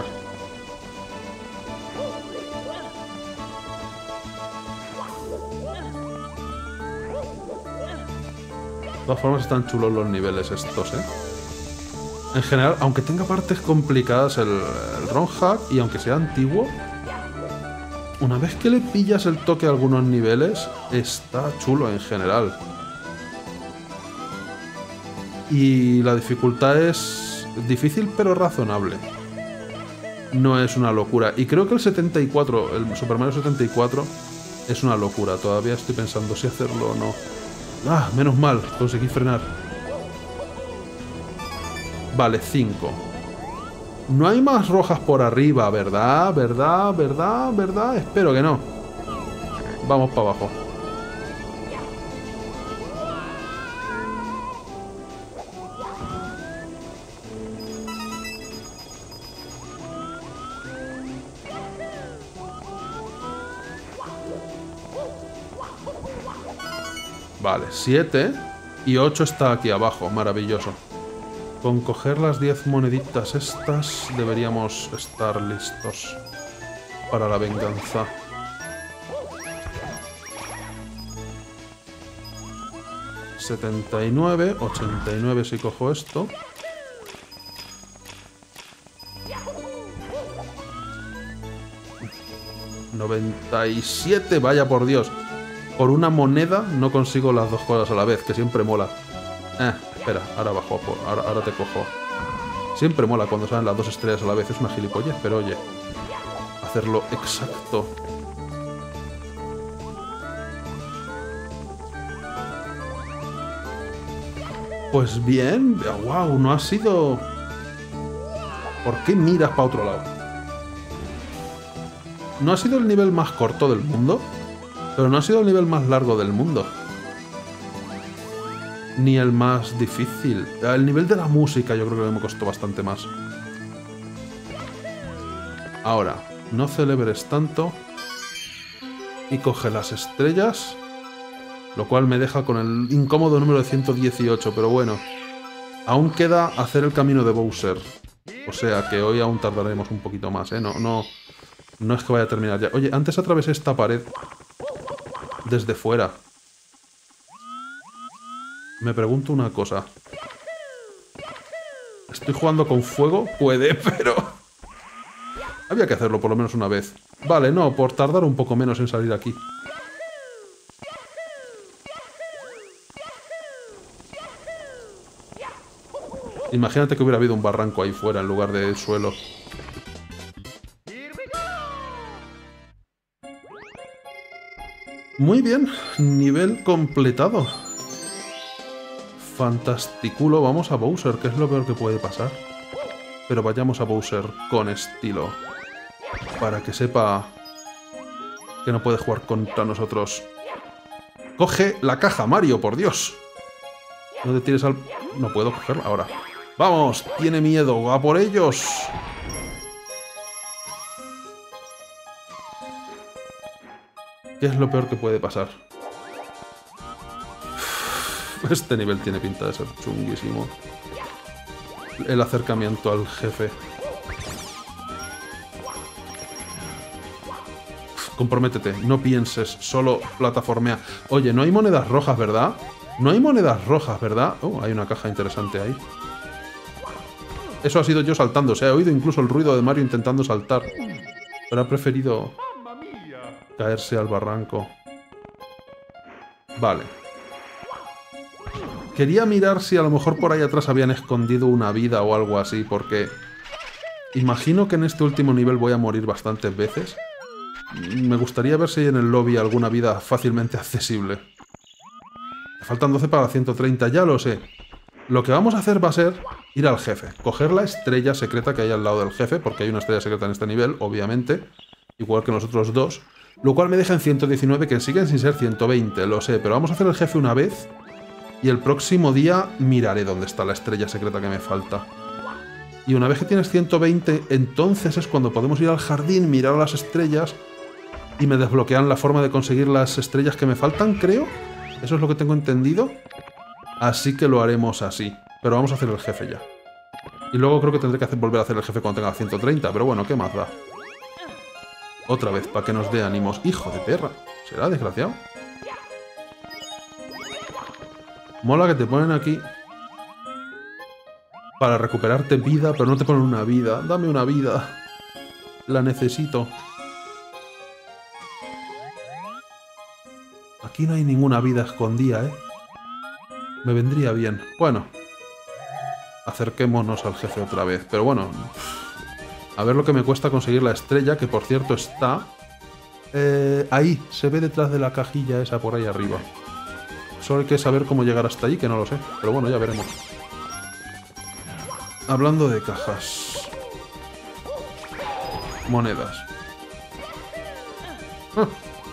De todas formas están chulos los niveles estos, ¿eh? En general, aunque tenga partes complicadas el ROM hack y aunque sea antiguo, una vez que le pillas el toque a algunos niveles, está chulo en general. Y la dificultad es difícil pero razonable. No es una locura. Y creo que el 74, el Super Mario 74, es una locura. Todavía estoy pensando si hacerlo o no. Ah, menos mal, conseguí frenar. Vale, 5. No hay más rojas por arriba, ¿verdad? ¿Verdad? ¿Verdad? ¿Verdad? Espero que no. Vamos para abajo. Vale, 7 y 8 está aquí abajo, maravilloso. Con coger las 10 moneditas estas deberíamos estar listos para la venganza. $79, 89 si cojo esto. $97, vaya por Dios. Por una moneda no consigo las dos cosas a la vez, que siempre mola. Espera, ahora bajo, ahora te cojo. Siempre mola cuando salen las 2 estrellas a la vez, es una gilipollez, pero oye, hacerlo exacto. Pues bien, wow, no ha sido... ¿Por qué miras para otro lado? No ha sido el nivel más corto del mundo, pero no ha sido el nivel más largo del mundo. Ni el más difícil. El nivel de la música yo creo que me costó bastante más. Ahora, no celebres tanto. Y coge las estrellas. Lo cual me deja con el incómodo número de 118, pero bueno. Aún queda hacer el camino de Bowser. O sea que hoy aún tardaremos un poquito más, ¿eh? No es que vaya a terminar ya. Oye, antes atravesé esta pared desde fuera. Me pregunto una cosa. ¿Estoy jugando con fuego? Puede, pero... había que hacerlo por lo menos una vez. Vale, no, por tardar un poco menos en salir aquí. Imagínate que hubiera habido un barranco ahí fuera en lugar de suelo. Muy bien, nivel completado. Fantasticulo, vamos a Bowser, que es lo peor que puede pasar. Pero vayamos a Bowser con estilo. Para que sepa que no puede jugar contra nosotros. ¡Coge la caja, Mario, por Dios! No te tires al... No puedo cogerla ahora. ¡Vamos! ¡Tiene miedo! ¡A por ellos! ¿Qué es lo peor que puede pasar? Este nivel tiene pinta de ser chunguísimo. El acercamiento al jefe. Comprométete, no pienses, solo plataformea. Oye, no hay monedas rojas, ¿verdad? No hay monedas rojas, ¿verdad? Oh, hay una caja interesante ahí. Eso ha sido yo saltando. Se ha oído incluso el ruido de Mario intentando saltar. Pero ha preferido caerse al barranco. Vale. Quería mirar si a lo mejor por ahí atrás habían escondido una vida o algo así, porque Imagino que en este último nivel voy a morir bastantes veces. Me gustaría ver si hay en el lobby alguna vida fácilmente accesible. Me faltan 12 para 130, ya lo sé. Lo que vamos a hacer va a ser ir al jefe. Coger la estrella secreta que hay al lado del jefe, porque hay una estrella secreta en este nivel, obviamente. Igual que nosotros dos. Lo cual me deja en 119, que siguen sin ser 120, lo sé. Pero vamos a hacer el jefe una vez. Y el próximo día miraré dónde está la estrella secreta que me falta. Y una vez que tienes 120, entonces es cuando podemos ir al jardín, mirar a las estrellas y me desbloquean la forma de conseguir las estrellas que me faltan, creo. Eso es lo que tengo entendido. Así que lo haremos así. Pero vamos a hacer el jefe ya. Y luego creo que tendré que volver a hacer el jefe cuando tenga 130, pero bueno, ¿qué más da? Otra vez, para que nos dé ánimos. ¡Hijo de perra! ¿Será desgraciado? Mola que te ponen aquí para recuperarte vida, pero no te ponen una vida. Dame una vida. La necesito. Aquí no hay ninguna vida escondida, ¿eh? Me vendría bien. Bueno. Acerquémonos al jefe otra vez. Pero bueno. A ver lo que me cuesta conseguir la estrella, que por cierto está... ahí. Se ve detrás de la cajilla esa por ahí arriba. Solo hay que saber cómo llegar hasta allí, que no lo sé. Pero bueno, ya veremos. Hablando de cajas. Monedas. ¡Ah!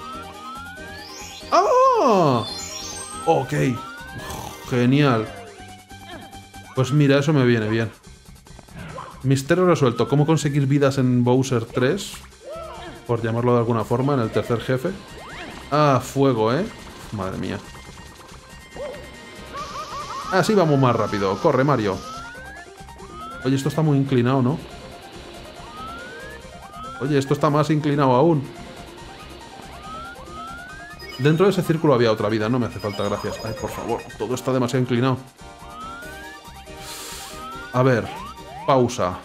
¡Ah! Ok. Genial. Pues mira, eso me viene bien. Misterio resuelto. ¿Cómo conseguir vidas en Bowser 3? Por llamarlo de alguna forma, en el tercer jefe. Ah, fuego, ¿eh? Madre mía. Así vamos más rápido. Corre, Mario. Oye, esto está muy inclinado, ¿no? Oye, esto está más inclinado aún. Dentro de ese círculo había otra vida. No me hace falta, gracias. Ay, por favor. Todo está demasiado inclinado. A ver. Pausa.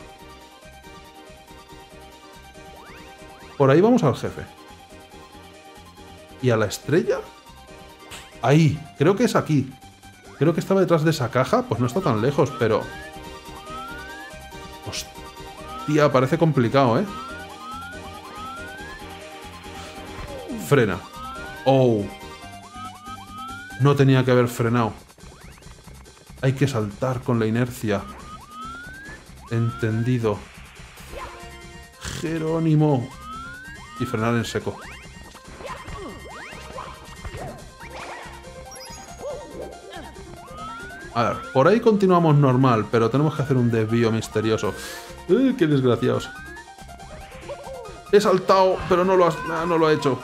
Por ahí vamos al jefe. ¿Y a la estrella? Ahí. Creo que es aquí. Creo que estaba detrás de esa caja. Pues no está tan lejos, pero... Hostia, parece complicado, ¿eh? Frena. Oh. No tenía que haber frenado. Hay que saltar con la inercia. Entendido. Jerónimo. Y frenar en seco. A ver, por ahí continuamos normal, pero tenemos que hacer un desvío misterioso. ¡Qué desgraciados! He saltado, pero no lo ha hecho.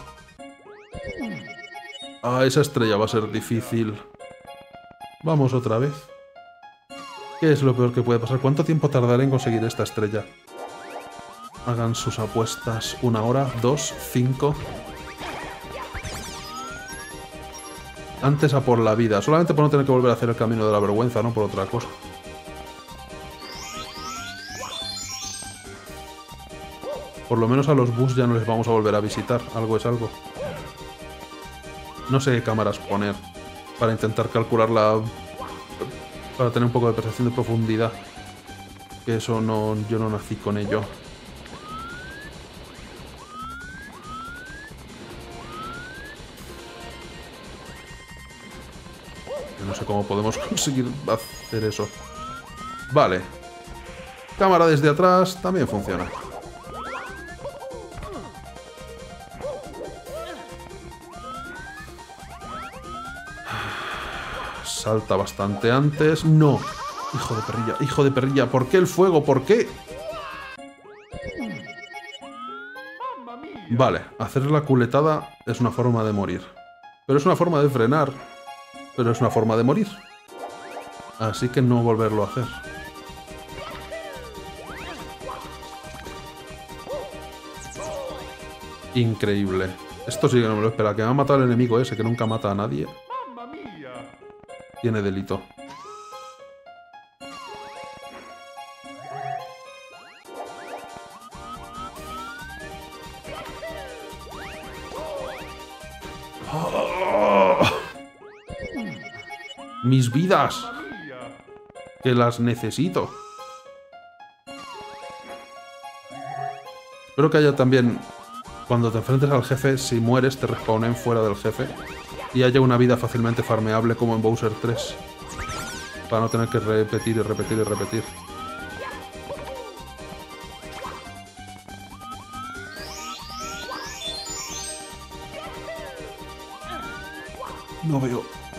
Ah, esa estrella va a ser difícil. Vamos otra vez. ¿Qué es lo peor que puede pasar? ¿Cuánto tiempo tardaré en conseguir esta estrella? Hagan sus apuestas. 1 hora, 2, 5... Antes a por la vida. Solamente por no tener que volver a hacer el camino de la vergüenza, no por otra cosa. Por lo menos a los bus ya no les vamos a volver a visitar. Algo es algo. No sé qué cámaras poner para intentar calcularla... Para tener un poco de percepción de profundidad. Que eso no... Yo no nací con ello. No sé cómo podemos conseguir hacer eso. Vale. Cámara desde atrás también funciona. Salta bastante antes. ¡No! Hijo de perrilla, hijo de perrilla. ¿Por qué el fuego? ¿Por qué? Vale, hacer la culetada es una forma de morir. Pero es una forma de frenar. Pero es una forma de morir. Así que no volverlo a hacer. Increíble. Esto sí que no me lo espera. Que me ha matado el enemigo ese que nunca mata a nadie. Tiene delito. ¡Oh! ¡Mis vidas! Que las necesito. Espero que haya también, cuando te enfrentes al jefe, si mueres te respawnen fuera del jefe y haya una vida fácilmente farmeable como en Bowser 3. Para no tener que repetir y repetir y repetir. No veo.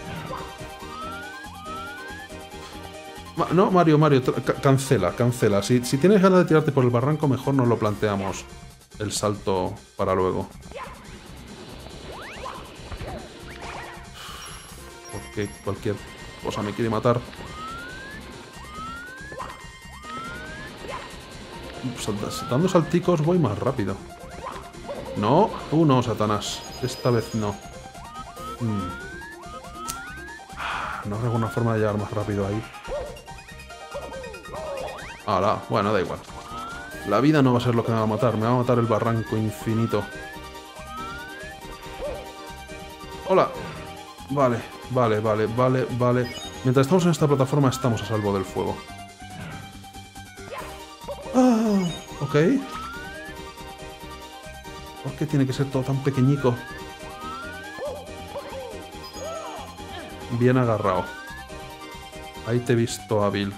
No, Mario, cancela. Si tienes ganas de tirarte por el barranco, mejor nos lo planteamos. El salto para luego. Porque cualquier cosa me quiere matar. Dando salticos voy más rápido. No, tú no, Satanás. Esta vez no. No hay alguna forma de llegar más rápido ahí. Ahora, bueno, da igual. La vida no va a ser lo que me va a matar. Me va a matar el barranco infinito. Hola. Vale. Mientras estamos en esta plataforma estamos a salvo del fuego. Ah, ok. ¿Por qué tiene que ser todo tan pequeñico? Bien agarrado. Ahí te he visto hábil.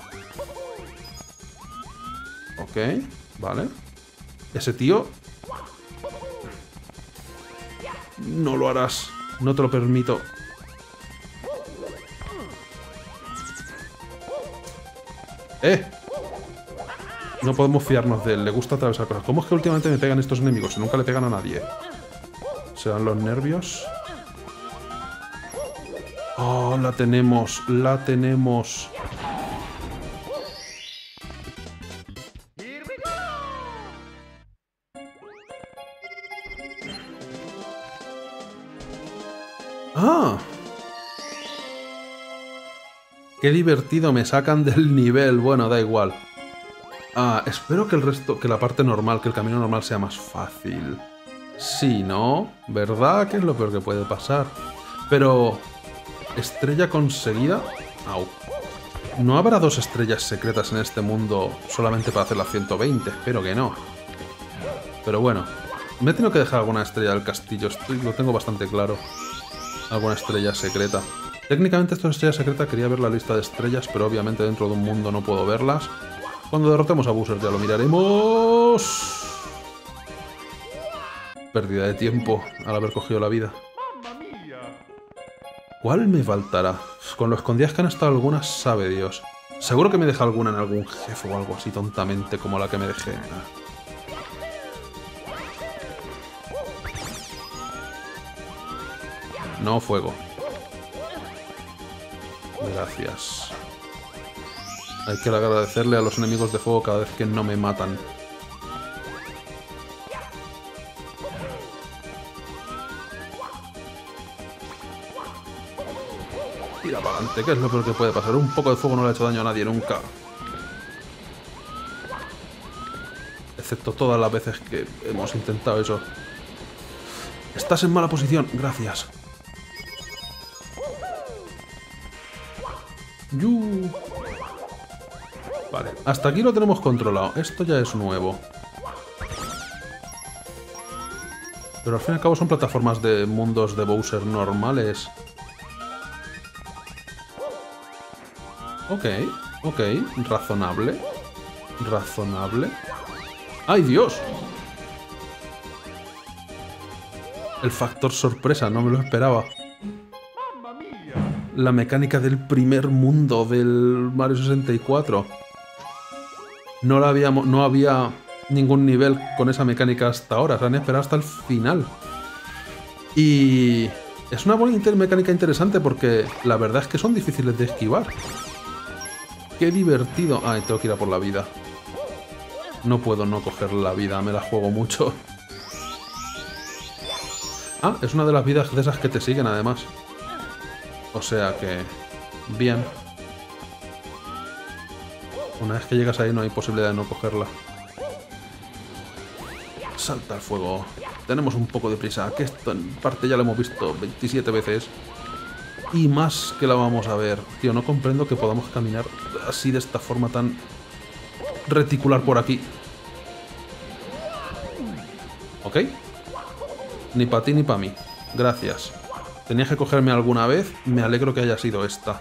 Ok, vale. Ese tío... No lo harás. No te lo permito. No podemos fiarnos de él. Le gusta atravesar cosas. ¿Cómo es que últimamente me pegan estos enemigos? Si nunca le pegan a nadie. ¿Serán los nervios? Oh, la tenemos. La tenemos. ¡Ah! ¡Qué divertido! Me sacan del nivel. Bueno, da igual. Ah, espero que el resto, que la parte normal, que el camino normal sea más fácil. Sí, ¿no? ¿Verdad? Que es lo peor que puede pasar. Pero... ¿estrella conseguida? Au. ¿No habrá 2 estrellas secretas en este mundo solamente para hacer la 120? Espero que no. Pero bueno. Me he tenido que dejar alguna estrella del castillo. Lo tengo bastante claro. Alguna estrella secreta. Técnicamente esto es estrella secreta. Quería ver la lista de estrellas, pero obviamente dentro de un mundo no puedo verlas. Cuando derrotemos a Bowser ya lo miraremos. Pérdida de tiempo al haber cogido la vida. ¿Cuál me faltará? Con lo escondidas que han estado algunas, sabe Dios. Seguro que me deja alguna en algún jefe o algo así tontamente como la que me dejé. No, fuego. Gracias. Hay que agradecerle a los enemigos de fuego cada vez que no me matan. Tira para adelante, que es lo peor que puede pasar. Un poco de fuego no le ha hecho daño a nadie nunca. Excepto todas las veces que hemos intentado eso. Estás en mala posición, gracias. Vale, hasta aquí lo tenemos controlado. Esto ya es nuevo. Pero al fin y al cabo son plataformas de mundos de Bowser normales. Ok, razonable. Razonable. ¡Ay, Dios! El factor sorpresa, no me lo esperaba. La mecánica del primer mundo del Mario 64. No había ningún nivel con esa mecánica hasta ahora. Se han esperado hasta el final. Y es una buena mecánica interesante porque la verdad es que son difíciles de esquivar. ¡Qué divertido! Ay, tengo que ir a por la vida. No puedo no coger la vida, me la juego mucho. Ah, es una de las vidas de esas que te siguen además. O sea que... bien. Una vez que llegas ahí no hay posibilidad de no cogerla. Salta al fuego. Tenemos un poco de prisa, que esto en parte ya lo hemos visto 27 veces. Y más que la vamos a ver. Tío, no comprendo que podamos caminar así de esta forma tan reticular por aquí. ¿Ok? Ni para ti ni para mí. Gracias. Tenías que cogerme alguna vez. Me alegro que haya sido esta.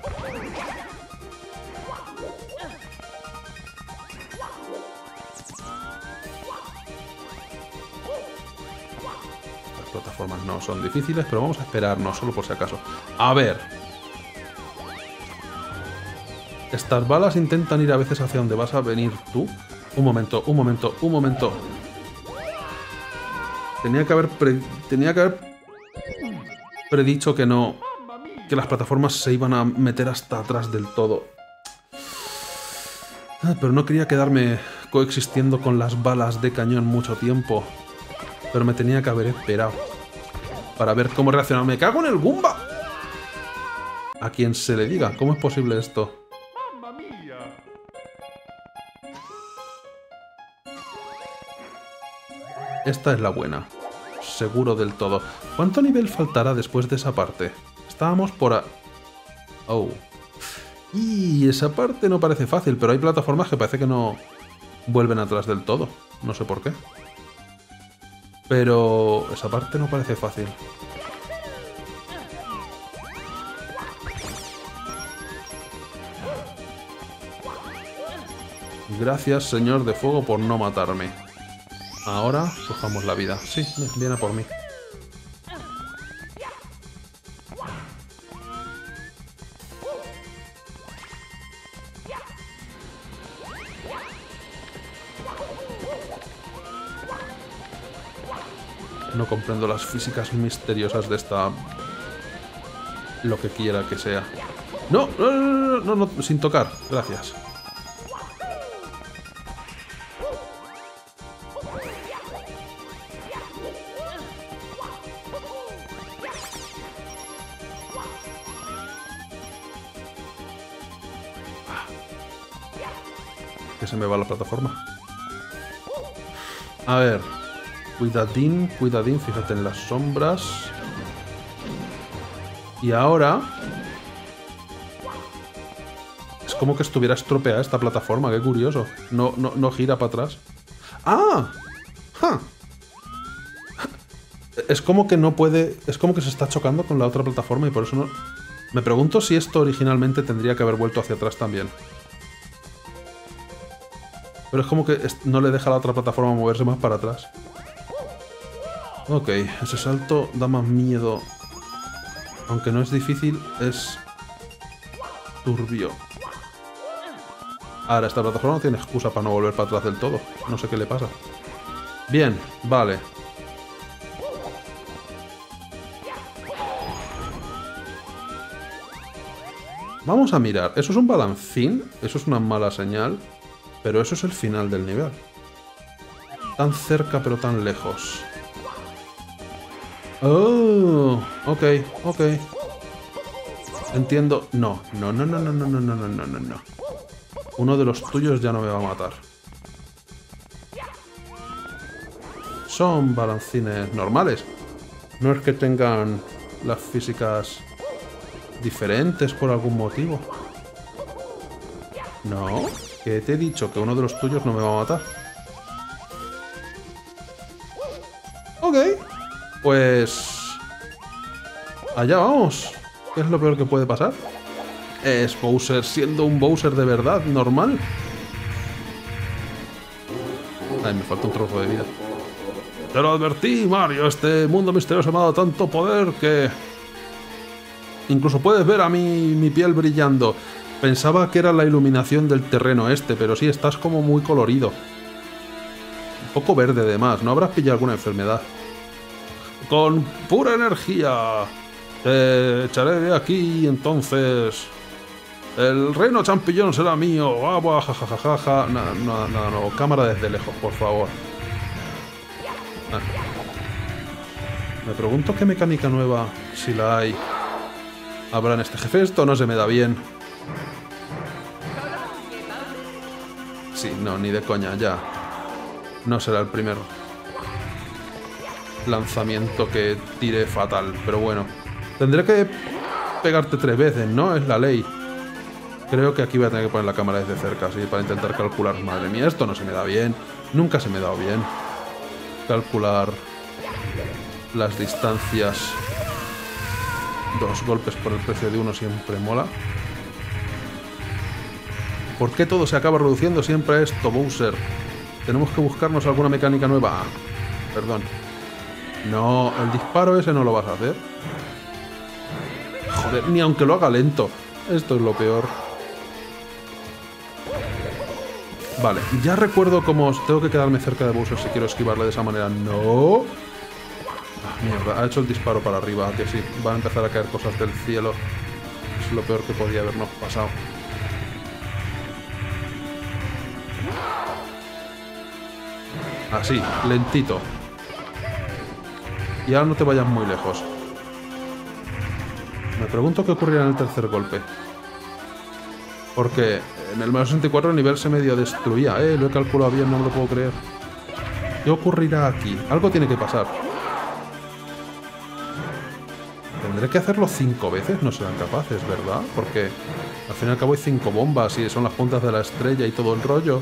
Las plataformas no son difíciles, pero vamos a esperarnos, solo por si acaso. A ver. Estas balas intentan ir a veces hacia donde vas a venir tú. Un momento, un momento, un momento. Tenía que haber predicho que no... que las plataformas se iban a meter hasta atrás del todo. Pero no quería quedarme coexistiendo con las balas de cañón mucho tiempo. Pero me tenía que haber esperado para ver cómo reaccionaba. ¡Me cago en el Goomba! A quien se le diga, ¿cómo es posible esto? Esta es la buena. Seguro del todo. ¿Cuánto nivel faltará después de esa parte? Estábamos por a... Oh. Y esa parte no parece fácil, pero hay plataformas que parece que no vuelven atrás del todo. No sé por qué. Pero esa parte no parece fácil. Gracias, señor de fuego, por no matarme. Ahora cojamos la vida. Sí, viene a por mí. No comprendo las físicas misteriosas de esta... lo que quiera que sea. No, no, no, no, no, no, sin tocar. Gracias. Que se me va la plataforma. A ver. Cuidadín, cuidadín, fíjate en las sombras. Y ahora... es como que estuviera estropeada esta plataforma, qué curioso. No gira para atrás. ¡Ah! ¡Ja! Es como que no puede... es como que se está chocando con la otra plataforma y por eso no... Me pregunto si esto originalmente tendría que haber vuelto hacia atrás también. Pero es como que no le deja a la otra plataforma moverse más para atrás. Ok, ese salto da más miedo. Aunque no es difícil, es... turbio. Ahora, esta plataforma no tiene excusa para no volver para atrás del todo. No sé qué le pasa. Bien, vale. Vamos a mirar. ¿Eso es un balancín? Eso es una mala señal. Pero eso es el final del nivel. Tan cerca pero tan lejos. Oh, ok, ok. Entiendo. No, no, no, no, no, no, no, no, no, no, no. Uno de los tuyos ya no me va a matar. Son balancines normales. No es que tengan las físicas diferentes por algún motivo. No, que te he dicho que uno de los tuyos no me va a matar. Ok. Pues... allá vamos. ¿Qué es lo peor que puede pasar? Es Bowser siendo un Bowser de verdad, normal. Ay, me falta un trozo de vida. Te lo advertí, Mario. Este mundo misterioso me ha dado tanto poder que... incluso puedes ver a mi piel brillando. Pensaba que era la iluminación del terreno este, pero sí, estás como muy colorido. Un poco verde de más. ¿No habrás pillado alguna enfermedad? Con pura energía te echaré de aquí, entonces el reino champiñón será mío. Jajajaja. Nada, no. Cámara desde lejos, por favor. Me pregunto qué mecánica nueva, si la hay, habrá en este jefe. Esto no se me da bien. Sí, no, ni de coña, ya. No será el primer lanzamiento que tire fatal, pero bueno. Tendré que pegarte 3 veces, ¿no? Es la ley. Creo que aquí voy a tener que poner la cámara desde cerca, así, para intentar calcular. Madre mía, esto no se me da bien. Nunca se me ha dado bien. Calcular las distancias. 2 golpes por el precio de uno siempre mola. ¿Por qué todo se acaba reduciendo siempre a esto, Bowser? Tenemos que buscarnos alguna mecánica nueva. Perdón. No, el disparo ese no lo vas a hacer. Joder, ni aunque lo haga lento. Esto es lo peor. Vale, ya recuerdo cómo tengo que quedarme cerca de Bowser si quiero esquivarle de esa manera. ¡No! Ah, mierda, ha hecho el disparo para arriba, que sí. Van a empezar a caer cosas del cielo. Es lo peor que podía habernos pasado. Así, lentito. Y ahora no te vayas muy lejos. Me pregunto qué ocurrirá en el tercer golpe. Porque en el Mario 64 el nivel se medio destruía. Lo he calculado bien, no me lo puedo creer. ¿Qué ocurrirá aquí? Algo tiene que pasar. Tendré que hacerlo 5 veces, no serán capaces, ¿verdad? Porque al fin y al cabo hay 5 bombas y son las puntas de la estrella y todo el rollo.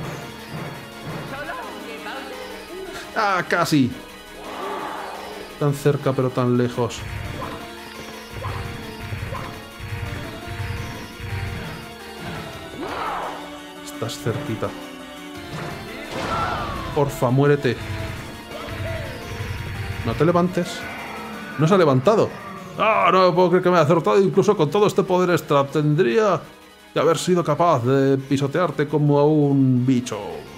¡Ah, casi! Tan cerca pero tan lejos. Estás cerquita. Porfa, muérete. No te levantes. No se ha levantado. ¡Ah! No puedo creer que me haya acertado. Incluso con todo este poder extra tendría que haber sido capaz de pisotearte como a un bicho.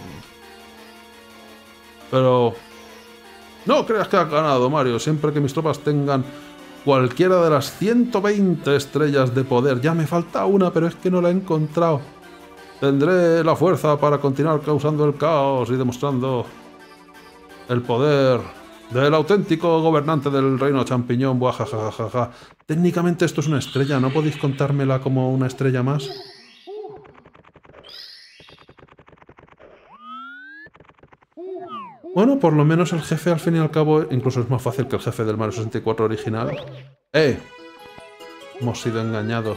Pero no creas que has ganado, Mario. Siempre que mis tropas tengan cualquiera de las 120 estrellas de poder. Ya me falta una, pero es que no la he encontrado. Tendré la fuerza para continuar causando el caos y demostrando el poder del auténtico gobernante del reino champiñón. Buajajajaja. Técnicamente esto es una estrella. ¿No podéis contármela como una estrella más? Bueno, por lo menos el jefe al fin y al cabo incluso es más fácil que el jefe del Mario 64 original. Hemos sido engañados.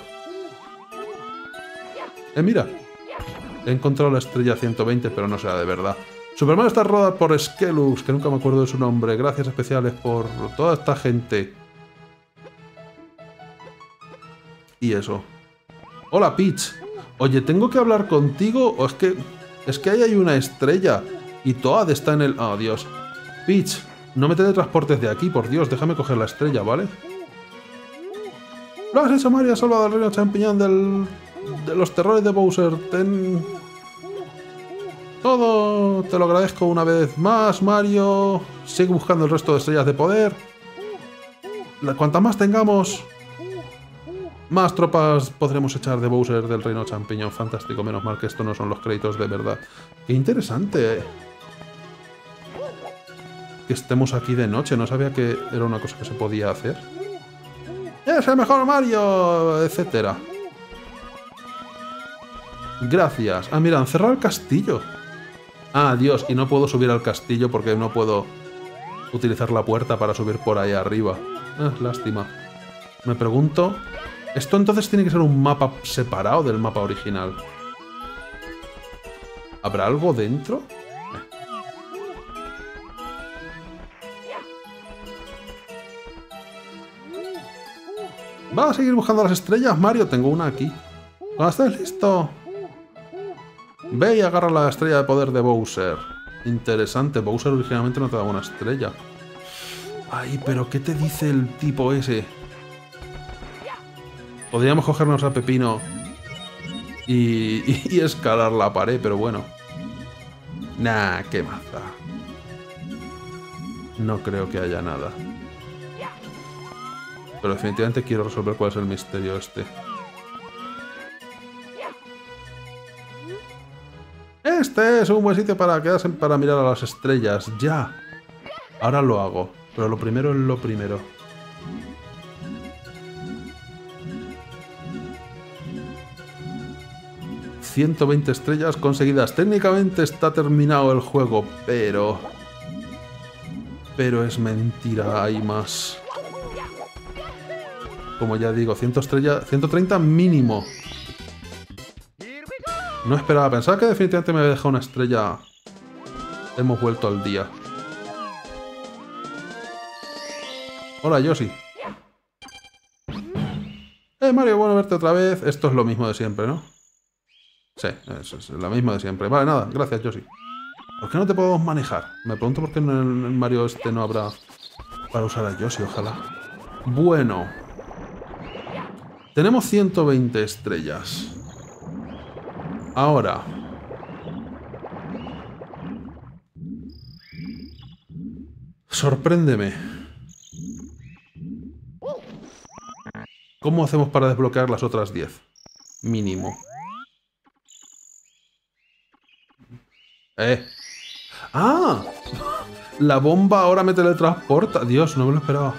Mira. He encontrado la estrella 120, pero no será de verdad. Superman está rodada por Skelux, que nunca me acuerdo de su nombre. Gracias especiales por toda esta gente. Y eso. Hola, Peach. Oye, ¿tengo que hablar contigo? ¿O es que ahí hay una estrella? Y Toad está en el... Oh, Dios. Peach, no me teletransportes de aquí, por Dios. Déjame coger la estrella, ¿vale? Lo has hecho, Mario. Has salvado al reino champiñón de los terrores de Bowser. Todo te lo agradezco una vez más, Mario. Sigue buscando el resto de estrellas de poder. Cuantas más tengamos, más tropas podremos echar de Bowser del reino champiñón. Fantástico, menos mal que esto no son los créditos de verdad. Qué interesante, que estemos aquí de noche. No sabía que era una cosa que se podía hacer. ¡Es el mejor Mario! Etcétera. Gracias. Ah, mira, han cerrado el castillo. Ah, Dios, y no puedo subir al castillo porque no puedo utilizar la puerta para subir por ahí arriba. Ah, lástima. Me pregunto... ¿Esto entonces tiene que ser un mapa separado del mapa original? ¿Habrá algo dentro? ¿Va a seguir buscando las estrellas, Mario? Tengo una aquí. Cuando estés listo... Ve y agarra la estrella de poder de Bowser. Interesante, Bowser originalmente no te daba una estrella. Ay, pero ¿qué te dice el tipo ese? Podríamos cogernos a Pepino y escalar la pared, pero bueno. Nah, qué maza. No creo que haya nada. Pero definitivamente quiero resolver cuál es el misterio este. Este es un buen sitio para quedarse para mirar a las estrellas. Ya. Ahora lo hago. Pero lo primero es lo primero. ...120 estrellas conseguidas. Técnicamente está terminado el juego, pero... Pero es mentira, hay más. Como ya digo, 100 estrellas, 130 mínimo. No esperaba, pensaba que definitivamente me había dejado una estrella. Hemos vuelto al día. Hola, Yoshi. Mario, bueno verte otra vez. Esto es lo mismo de siempre, ¿no? Sí, es lo mismo de siempre. Vale, nada, gracias, Yoshi. ¿Por qué no te podemos manejar? Me pregunto por qué en el Mario este no habrá para usar a Yoshi, ojalá. Bueno. Tenemos 120 estrellas. Ahora. Sorpréndeme. ¿Cómo hacemos para desbloquear las otras 10? Mínimo. ¡Ah! La bomba ahora me teletransporta. Dios, no me lo esperaba.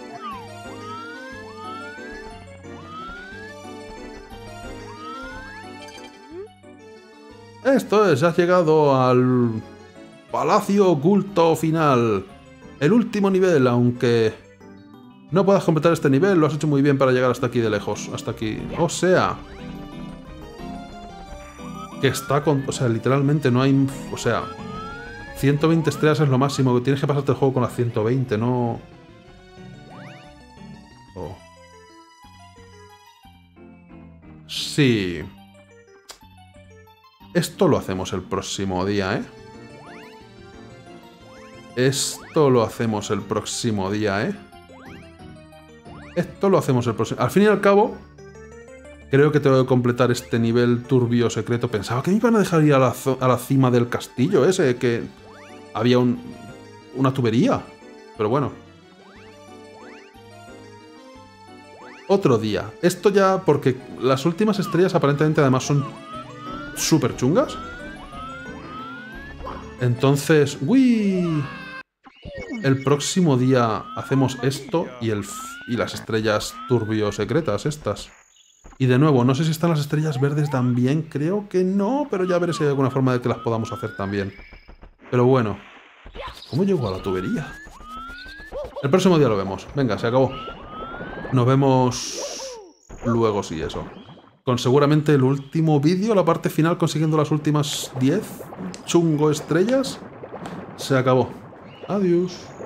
Esto es, has llegado al Palacio Oculto Final. El último nivel, aunque no puedas completar este nivel, lo has hecho muy bien para llegar hasta aquí de lejos. Hasta aquí. O sea... que está con... O sea, literalmente no hay... O sea... 120 estrellas es lo máximo. Tienes que pasarte el juego con las 120, no... Oh. Sí. Esto lo hacemos el próximo día, ¿eh? Esto lo hacemos el próximo día, ¿eh? Esto lo hacemos el próximo... Al fin y al cabo, creo que tengo que completar este nivel turbio secreto. Pensaba que me iban a dejar ir a la cima del castillo ese, que había una tubería. Pero bueno. Otro día. Esto ya, porque las últimas estrellas aparentemente además son súper chungas. Entonces... ¡Uy! El próximo día hacemos esto y las estrellas turbio secretas estas. Y de nuevo, no sé si están las estrellas verdes también. Creo que no, pero ya veré si hay alguna forma de que las podamos hacer también. Pero bueno. ¿Cómo llego a la tubería? El próximo día lo vemos. Venga, se acabó. Nos vemos luego, sí, eso. Con seguramente el último vídeo, la parte final, consiguiendo las últimas 10 chungo estrellas. Se acabó. Adiós.